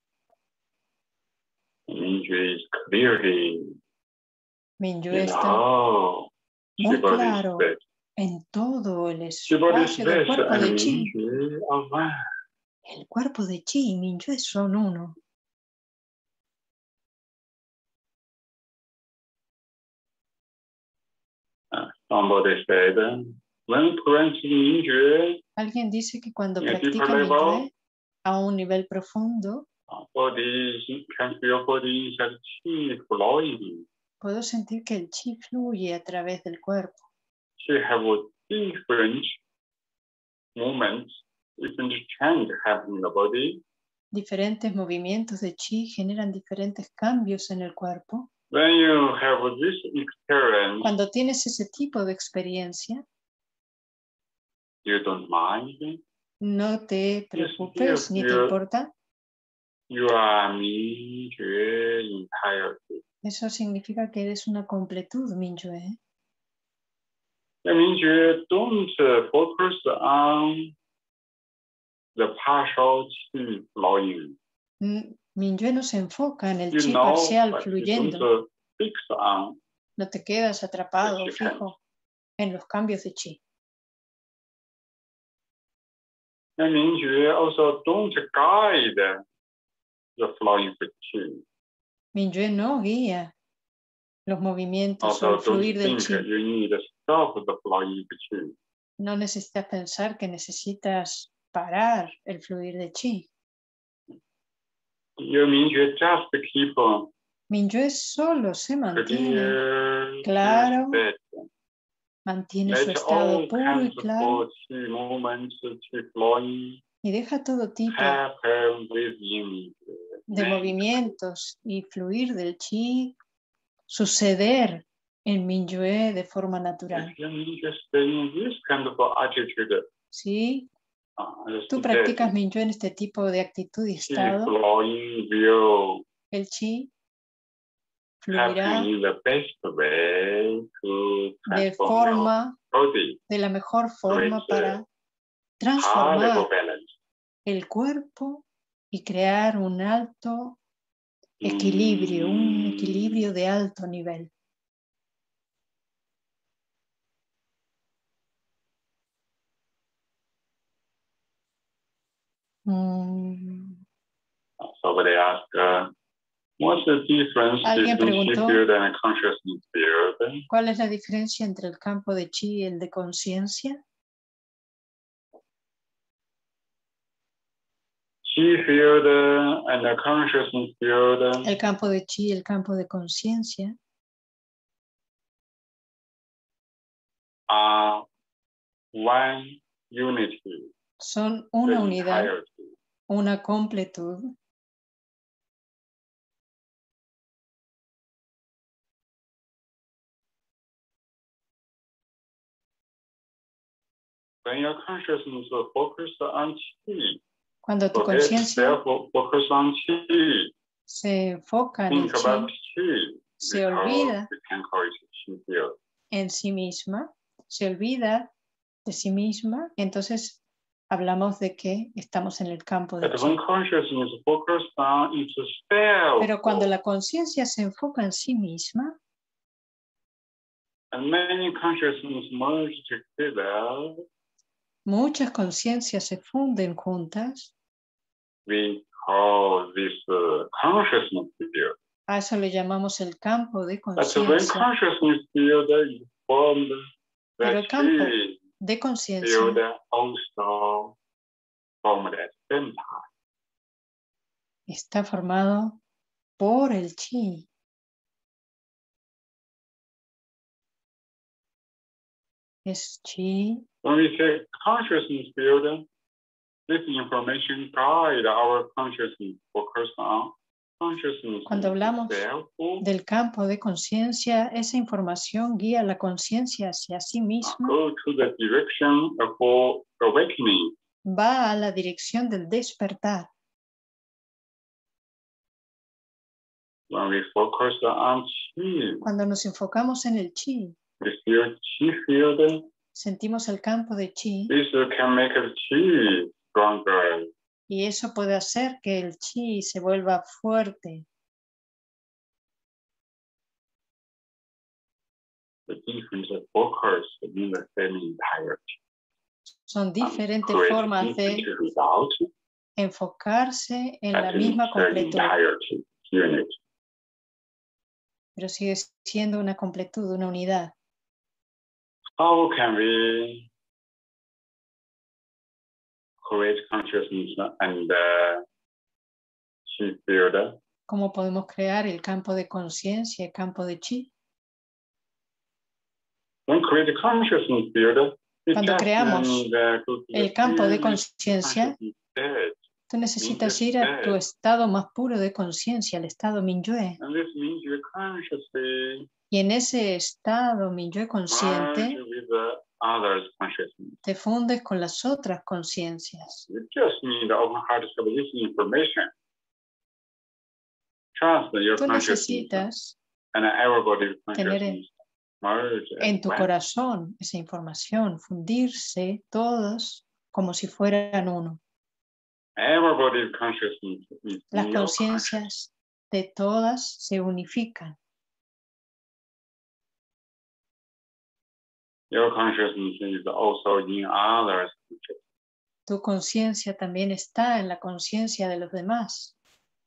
Mingyue is clearly Mingyue in está all muy chi body claro space. en todo el Chi body espacio del space cuerpo de and Chi. Mingyue are one. El cuerpo de Chi y Mingyue son uno. Somebody said, when practicing Mingyue, Alguien dice que cuando in a practica deeper level, Mingyue a un nivel profundo, body can feel body inside chi flowing. puedo sentir que el Chi fluye a través del cuerpo. She have different movements, different change happening in the body. Diferentes movimientos de Chi generan diferentes cambios en el cuerpo. When you have this experience, Cuando tienes ese tipo de experiencia, you don't mind. no te preocupes Yes, ni te you- importa. You are Mingyue entirety. Eso significa que eres una completud, Mingyue. That means you don't uh, focus on the partial qi flowing. Mingyue no se enfoca en el chi parcial fluyendo. On no te quedas atrapado, fijo en los cambios de chi. And Mingyue also don't guide the flowing of qi. Mingyue no guía los movimientos Also, o el fluir del think chi. you need to stop the flowing of qi. No necesitas pensar que necesitas parar el fluir de chi. Your Mingyue just keep on Mingyue solo se mantiene clear, claro, clear, mantiene su estado puro y claro y deja todo tipo de movimientos y fluir del chi suceder en Mingyue de forma natural. Sí, tú practicas Mingyue en este tipo de actitud y estado, el chi fluirá de forma, de la mejor forma para transformar el cuerpo y crear un alto equilibrio, un equilibrio de alto nivel. Mm. Alguien preguntó, ¿cuál es la diferencia entre el campo de chi y el de conciencia? El campo de chi y el campo de conciencia son una unidad, una completud. When your consciousness is focused on qi, cuando tu conciencia se enfoca en el chi, chi, se olvida en sí misma, se olvida de sí misma, entonces hablamos de que estamos en el campo de chi. Pero cuando la conciencia se enfoca en sí misma, and many consciousness merge together, muchas conciencias se funden juntas. We call this uh, consciousness field. A eso le llamamos el campo de But when conciencia. consciousness field is formed, Pero the el campo chi de conciencia field also formed at the same time. está formado por el chi. Es chi. When we say consciousness field, this information guide our consciousness focus on consciousness. Cuando hablamos itself, del campo de conciencia, esa información guía la conciencia hacia sí misma. go to the direction of awakening. Va a la dirección del despertar. When we focus on chi, Cuando nos enfocamos en el chi, we feel chi field. sentimos el campo de chi. This can make the chi stronger. Y eso puede hacer que el chi se vuelva fuerte. The different focus in the same entirety. Son diferentes Create formas de different results enfocarse en la at misma the completud, entirety unit. pero sigue siendo una completud, una unidad. How can we create consciousness and the chi field? ¿Cómo podemos crear el campo de conciencia, el campo de chi? When create consciousness field, it Cuando just creamos means that go to the el campo de purest conciencia, consciousness state. tú necesitas ir a tu estado más puro de conciencia, el estado Mingyue. And this means you consciously Y en ese estado Mingyue merge consciente, with the other's consciousness. te fundes con las otras conciencias. You just need the open heart to have this information. Trust your Tú consciousness necesitas and everybody's tener consciousness merge en as tu one. corazón esa información, fundirse todos como si fueran uno. Everybody's consciousness is Las in your conciencias de todas se unifican. Your consciousness is also in others. Tu conciencia también está en la conciencia de los demás.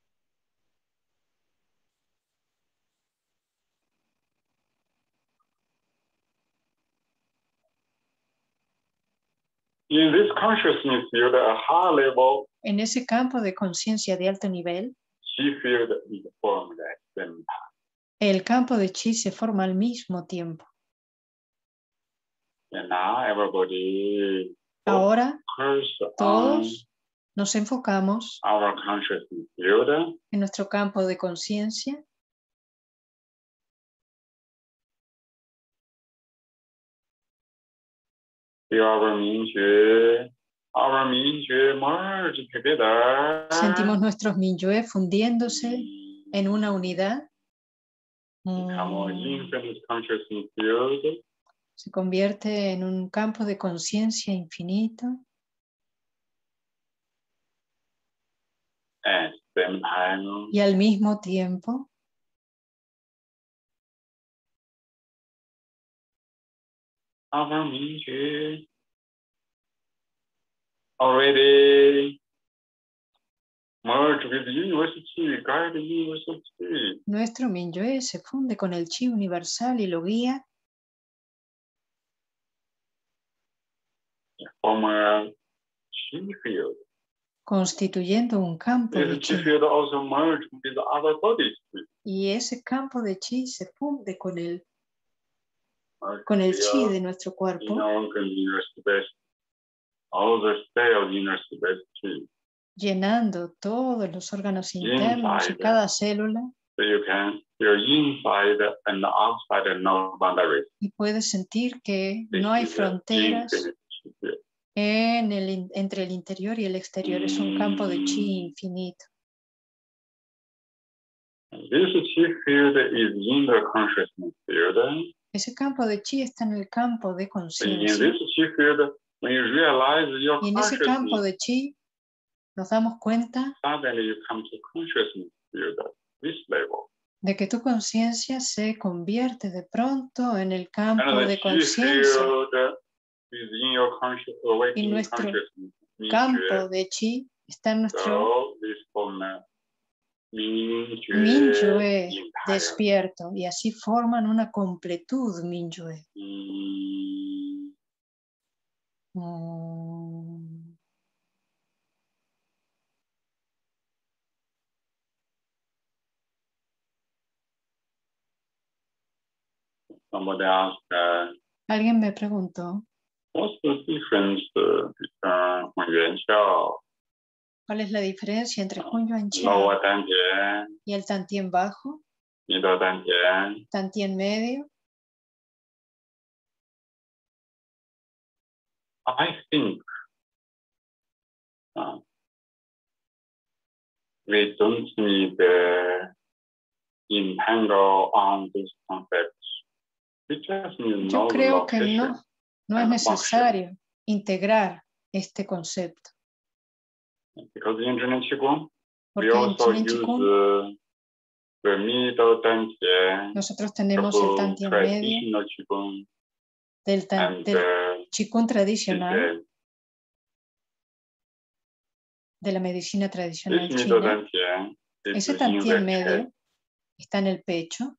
In this consciousness field, a high level, En ese campo de conciencia de alto nivel, chi field is formed at the same time. el campo de chi se forma al mismo tiempo. And now everybody Ahora focuses on todos nos enfocamos our consciousness field. en nuestro campo de conciencia Our Mingjue, our Mingjue merge together. sentimos nuestros Minyue fundiéndose en una unidad. Become Mm, infinite consciousness field. Se convierte en un campo de conciencia infinito At the same time, y al mismo tiempo our Mingjue already merge with the university, guide the university. nuestro Minyue se funde con el chi universal y lo guía Form a chi field. constituyendo un campo de This chi chi. field also merge with other bodies. Y ese campo de chi se funde con el, Merge con el with chi de nuestro the cuerpo inner inner space, all the cells inner space chi. llenando todos los órganos internos y Inside. cada célula, So you can feel inside and outside no boundaries. y puedes sentir que This no hay is the fronteras infinite chi field. en el, in- entre el interior y el exterior. Es un campo de chi infinito. This chi field is in the consciousness field. Ese campo de chi está en el campo de In conciencia. this chi field, when you realize your Y en ese campo consciousness, de chi nos damos cuenta suddenly you come to consciousness field, this level. de que tu conciencia se convierte de pronto en el campo And the de chi conciencia. field is in your conscious, awakening nuestro consciousness. Campo de chi está en nuestro So this form Mingjue Minyue entire. despierto y así forman una completud Minyue. Mm. Mm. Somebody asked, uh, Alguien me preguntó, what's the difference uh, between Hunyuanqiao, ¿cuál es la diferencia entre Hunyuan Qiao Lower Dantian, y el Tantien bajo, Middle Dantian? Tantien medio? I think uh, we don't need to entangle on these concepts. We just need to Yo know the creo que location no, no es and the function. necesario integrar este concepto, Because in Zhinen Qigong, we porque en also Chinen use Chikung uh, the Middle Dantian, nosotros the tenemos el Tantien medio traditional Qigong, del, tan, and del uh, Qigong tradicional, this, de la medicina tradicional this Middle china. Dantian is Ese in Tantien the medio chest. está en el pecho.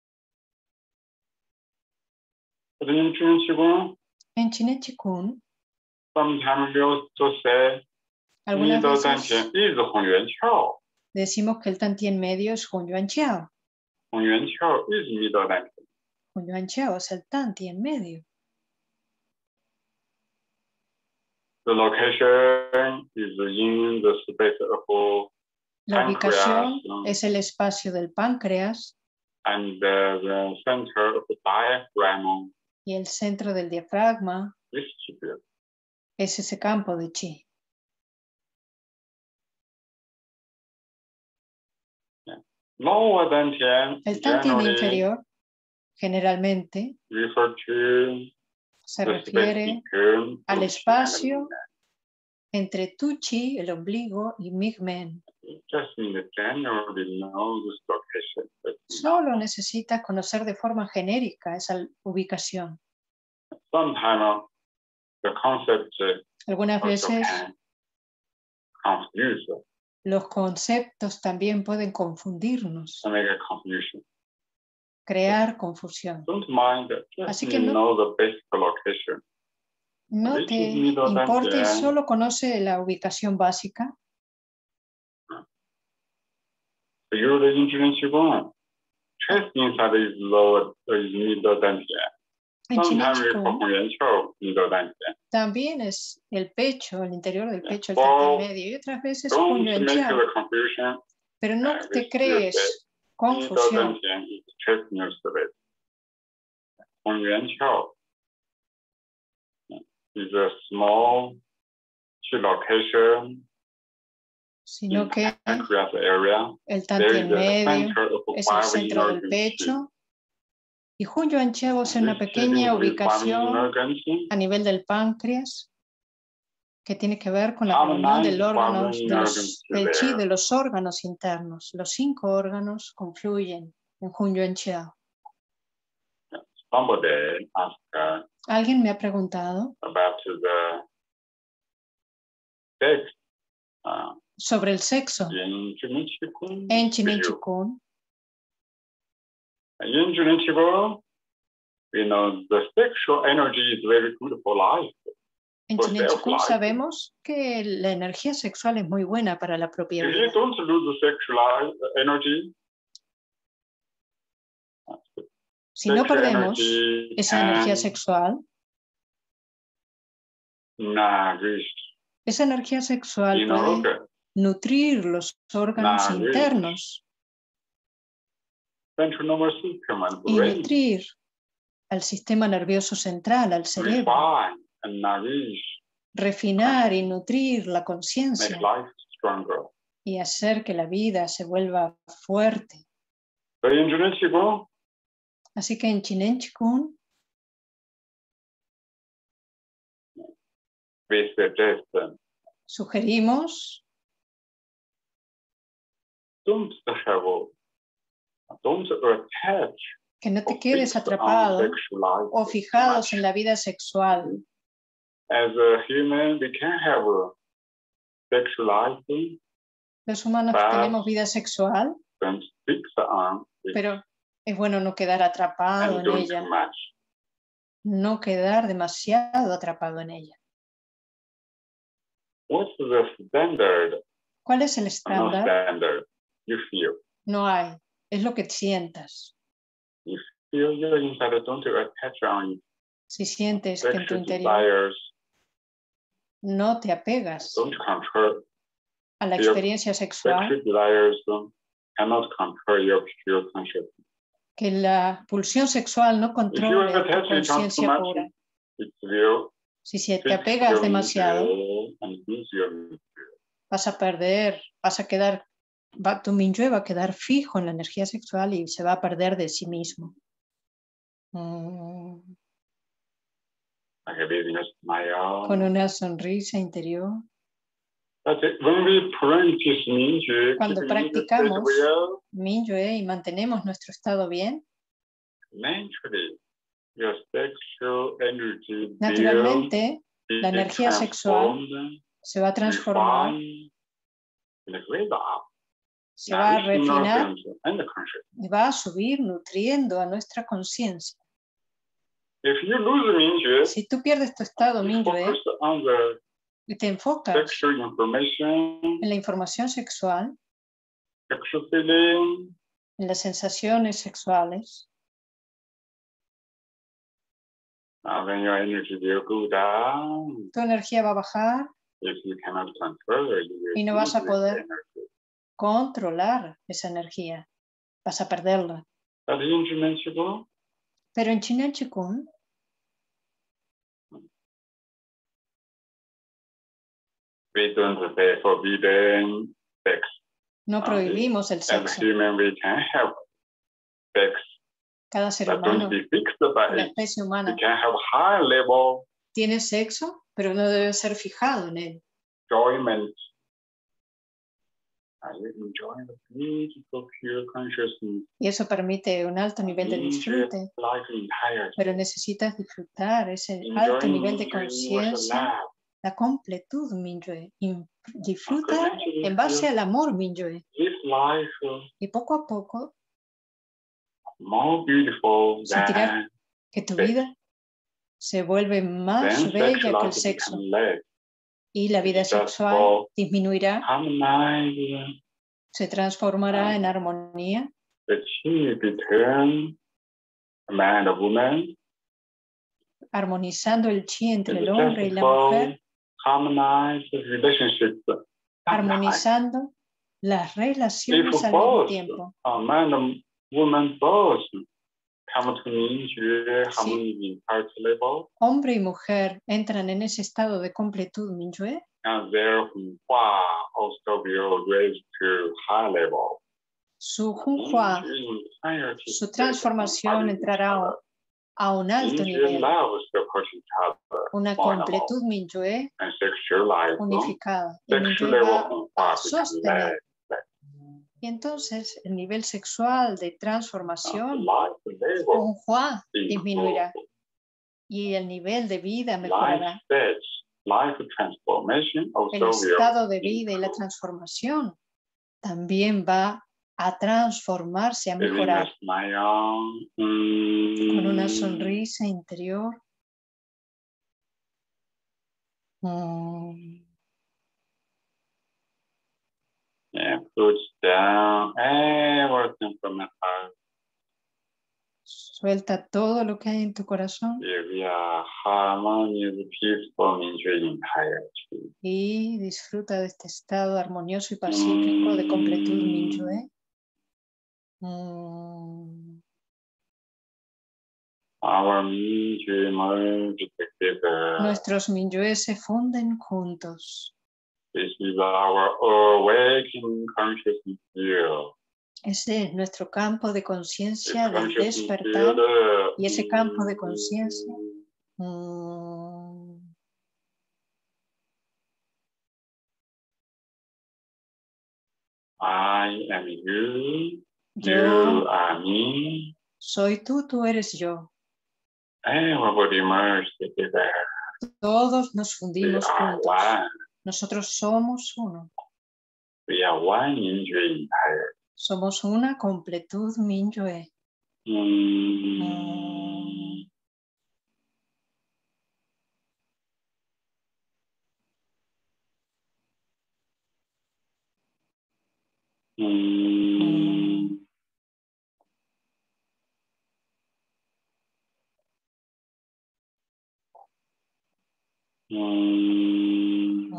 But in Zhinen Qigong, En Chinen Chikung, sometimes we also say algunas Middle veces Dantian is Hunyuanqiao. decimos que el Tantien medio es Hunyuan Qiao. Hunyuanqiao is Middle Dantian. Hunyuan Qiao es el Tantien medio. The location is in the space of La ubicación pancreas es el espacio del páncreas and the, the center of the diaphragm. y el centro del diafragma This chi field. es ese campo de chi. Lower Dantian El Tantien generally inferior generalmente refer to se the refiere space between al Wu Qi and espacio Wu Nan. entre tu chi, el ombligo, y Migmen. Solo necesitas conocer de forma genérica esa ubicación. Algunas veces los conceptos también pueden confundirnos, crear confusión. Así que no, no te importe, solo conoce la ubicación básica. En Chinen Chikung también es el pecho, el interior del pecho, el tantian medio, y otras veces Hun Yuan Qiao. Pero no te crees confusión. Hun Yuan Qiao is a small chi location, sino que el tantian medio es el centro del pecho. Y Hun Yuan Qiao es una pequeña ubicación a nivel del páncreas que tiene que ver con la reunión del órgano, de los, del chi de los órganos internos. Los cinco órganos confluyen en Hun Yuan Qiao. Alguien me ha preguntado sobre el sexo en Chinen Chikung. In Chinen Chikung, you know, the sexual energy is very good for life. En Chinen Chikung sabemos que la energía sexual es muy buena para la propia vida. If you don't lose the sexual energy, si no perdemos esa energía sexual, esa energía sexual puede nutrir los órganos internos y nutrir al sistema nervioso central, al cerebro, refinar y nutrir la conciencia y hacer que la vida se vuelva fuerte. Así que en Chinen Chikung sugerimos que no te quedes atrapado o fijados en la vida sexual. Los humanos tenemos vida sexual, pero es bueno no quedar atrapado en ella, no quedar demasiado atrapado en ella. ¿Cuál es el estándar? No hay, es lo que sientas. Si sientes que en tu interior no te apegas a la experiencia sexual, que la pulsión sexual no controle tu conciencia pura. Si te apegas demasiado, vas a perder, vas a quedar, va, tu Minyue va a quedar fijo en la energía sexual y se va a perder de sí mismo. Mm. Con una sonrisa interior. Cuando practicamos Minyue y mantenemos nuestro estado bien, naturalmente la energía sexual se va a transformar, se va a refinar y va a subir nutriendo a nuestra conciencia. Si tú pierdes tu estado Minyue y te enfocas en la información sexual, en las sensaciones sexuales, tu energía va a bajar y no vas a poder controlar esa energía, vas a perderla. Pero en Chinen Chikung no prohibimos el sexo. Cada ser humano, la especie humana, tiene sexo, pero no debe ser fijado en él. enjoyment. Y eso permite un alto nivel de disfrute, pero necesitas disfrutar ese alto nivel de conciencia, la completud Minyue. Disfruta en base al amor Minyue. Y poco a poco sentirás que tu vida se vuelve más bella que el sexo. Y la vida sexual disminuirá, se transformará en armonía. Armonizando el chi entre el hombre y la mujer, armonizando las relaciones al mismo tiempo. Si hombre y mujer entran en ese estado de completud Minyue, su Junhua, su transformación entrará a un alto nivel, una completud Minyue unificada, y Minyue va a sostener. Y entonces el nivel sexual de transformación Junhua disminuirá y el nivel de vida mejorará. El estado de vida y la transformación también va a transformarse, a mejorar. Con una sonrisa interior. Mm. Suelta todo lo que hay en tu corazón. Y disfruta de este estado armonioso y pacífico de completud Minyue. Mm. Nuestros Minyue se funden juntos. Ese es nuestro campo de conciencia del despertar, y ese campo de conciencia mmm, yo soy tú, tú eres yo. Todos nos fundimos juntos. Nosotros somos uno. Somos una completud Minyue. Mm. Mm. Mm.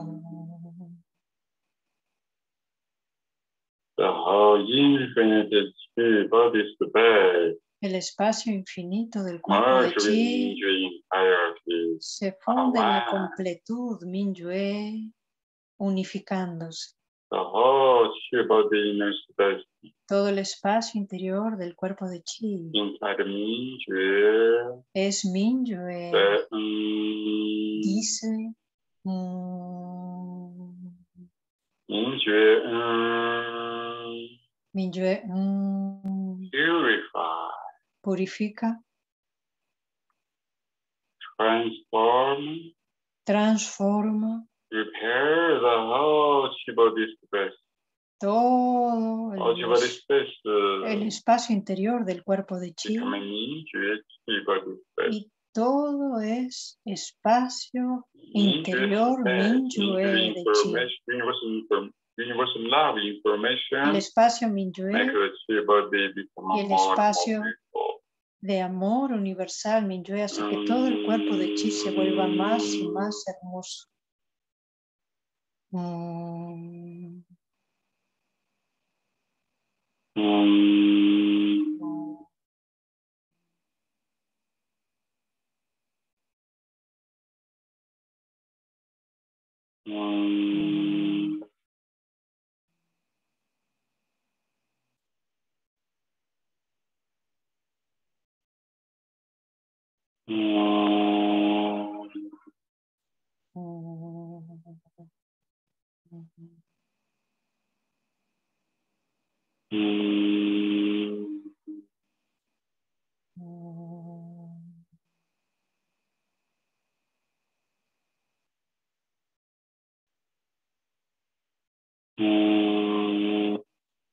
El espacio infinito del cuerpo de Chi se funde en la completud Minyue, unificándose. Todo el espacio interior del cuerpo de Chi es Minyue. Dice mm, Minyue mm, purifica, transform, transforma, repair the whole chi body space. Todo Oh, chi body el, space, uh, el espacio interior del cuerpo de Chi, becoming chi body space. y todo es espacio interior Minyue de Chi. Universal love information, el espacio Minyue make the chi body become y el more espacio and more beautiful. de amor universal Minyue hace que todo el cuerpo de Chi se vuelva más y más hermoso. Mm. Mm. Mm. Mm. Mm. Mm. Mm.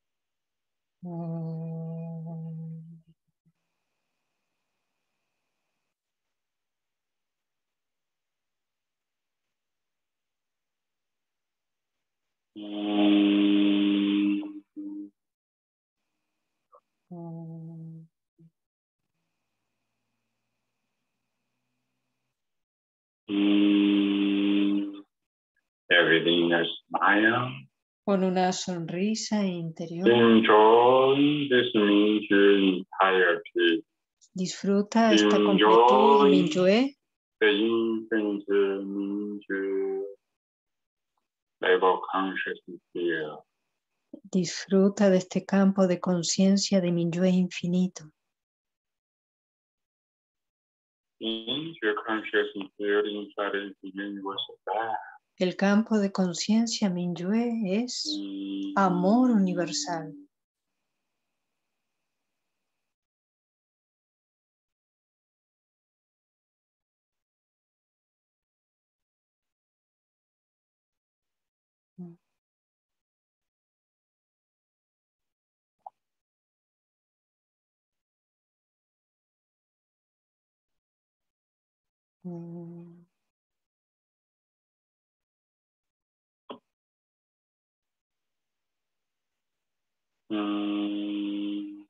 Mm. Everything is smile. Con una sonrisa interior. Enjoy this Mingyue entirety. Disfruta esta completud de Mingyue. The infinite Mingyue level consciousness here. Disfruta de este campo de conciencia de Mingyue infinito. Mingyue consciousness here inside the universe of that. El campo de conciencia Mingyue es amor universal. Mm. Mm.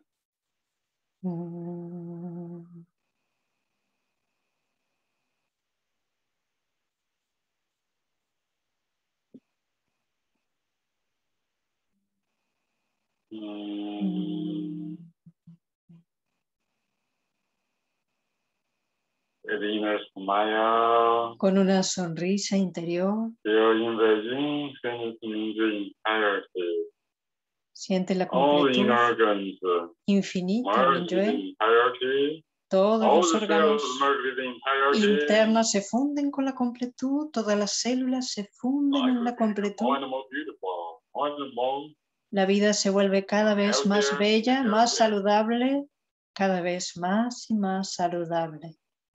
Mm. Mm. The inner smile. Con una sonrisa interior. Feeling the infinite Mingyue entirety. Siente la All the completud organs infinita merge with the Mingyue. entirety. Todos All los the cells órganos merge with the entirety. internos se funden con la completud. Todas las células se funden en la completud. More and more beautiful, more and more. La vida se vuelve cada vez más bella, más saludable, cada vez más y más saludable.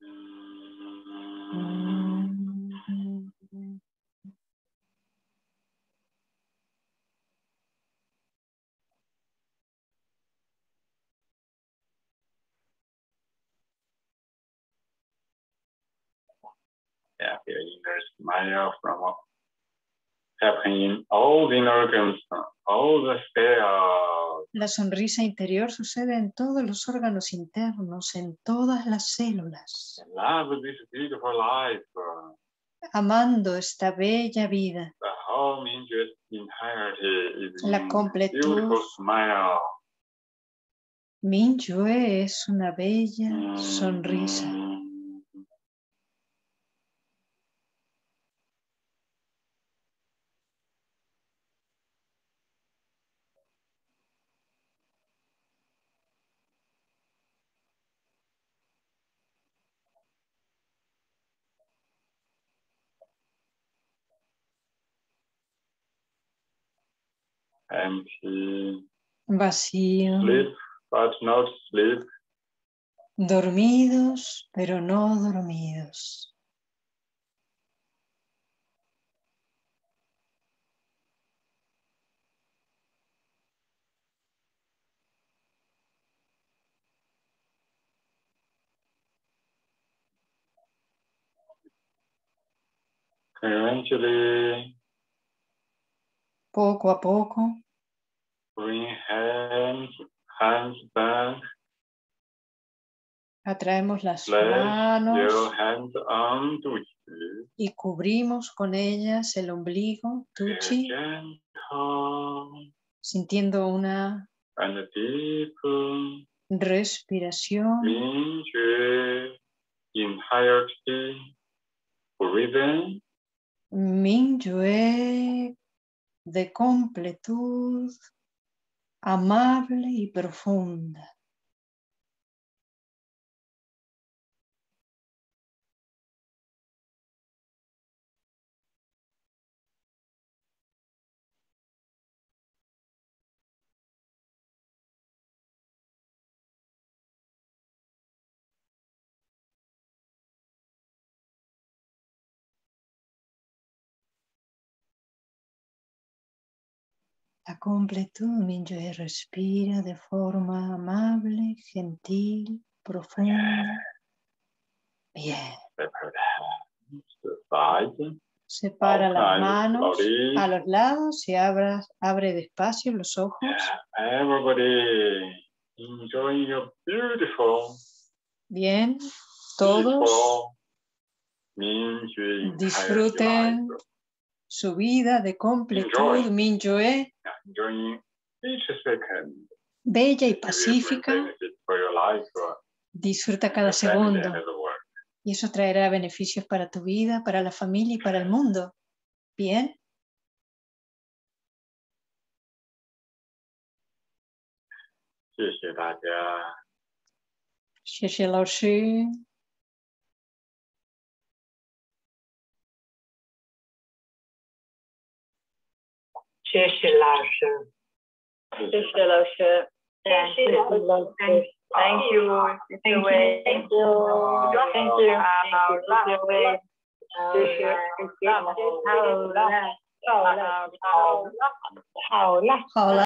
Yeah, here inner smile from happening all the organs, all the cells. La sonrisa interior sucede en todos los órganos internos, en todas las células. Love this beautiful life. Amando esta bella vida. The whole Mingyue entirety is La in completud. beautiful smile. Mingyue es una bella sonrisa. Empty. Vacío. Sleep, but not sleep. Dormidos, pero no dormidos. Eventually, Poco a poco, bring hands, hands back. atraemos las Place your manos hands on Tuchi. y cubrimos con ellas el ombligo, Tuchi, Gentle sintiendo una and deep respiración. Mingyue entirety breathing. Mingyue de completud, amable y profunda. La completud, Mingyue, respira de forma amable, gentil, profunda. Bien. Separa las manos a los lados y abra, abre despacio los ojos. Bien, todos disfruten su vida de completud, Mingyue, bella y pacífica. Disfruta cada segundo. Y eso traerá beneficios para tu vida, para la familia y para el mundo. ¿Bien? Xie Lao Shi. Xie Lao Shi. Xie Lao Shi. Thank you. Thank you. Thank you. Thank you. Thank you. Thank you. 好了，好了，好了。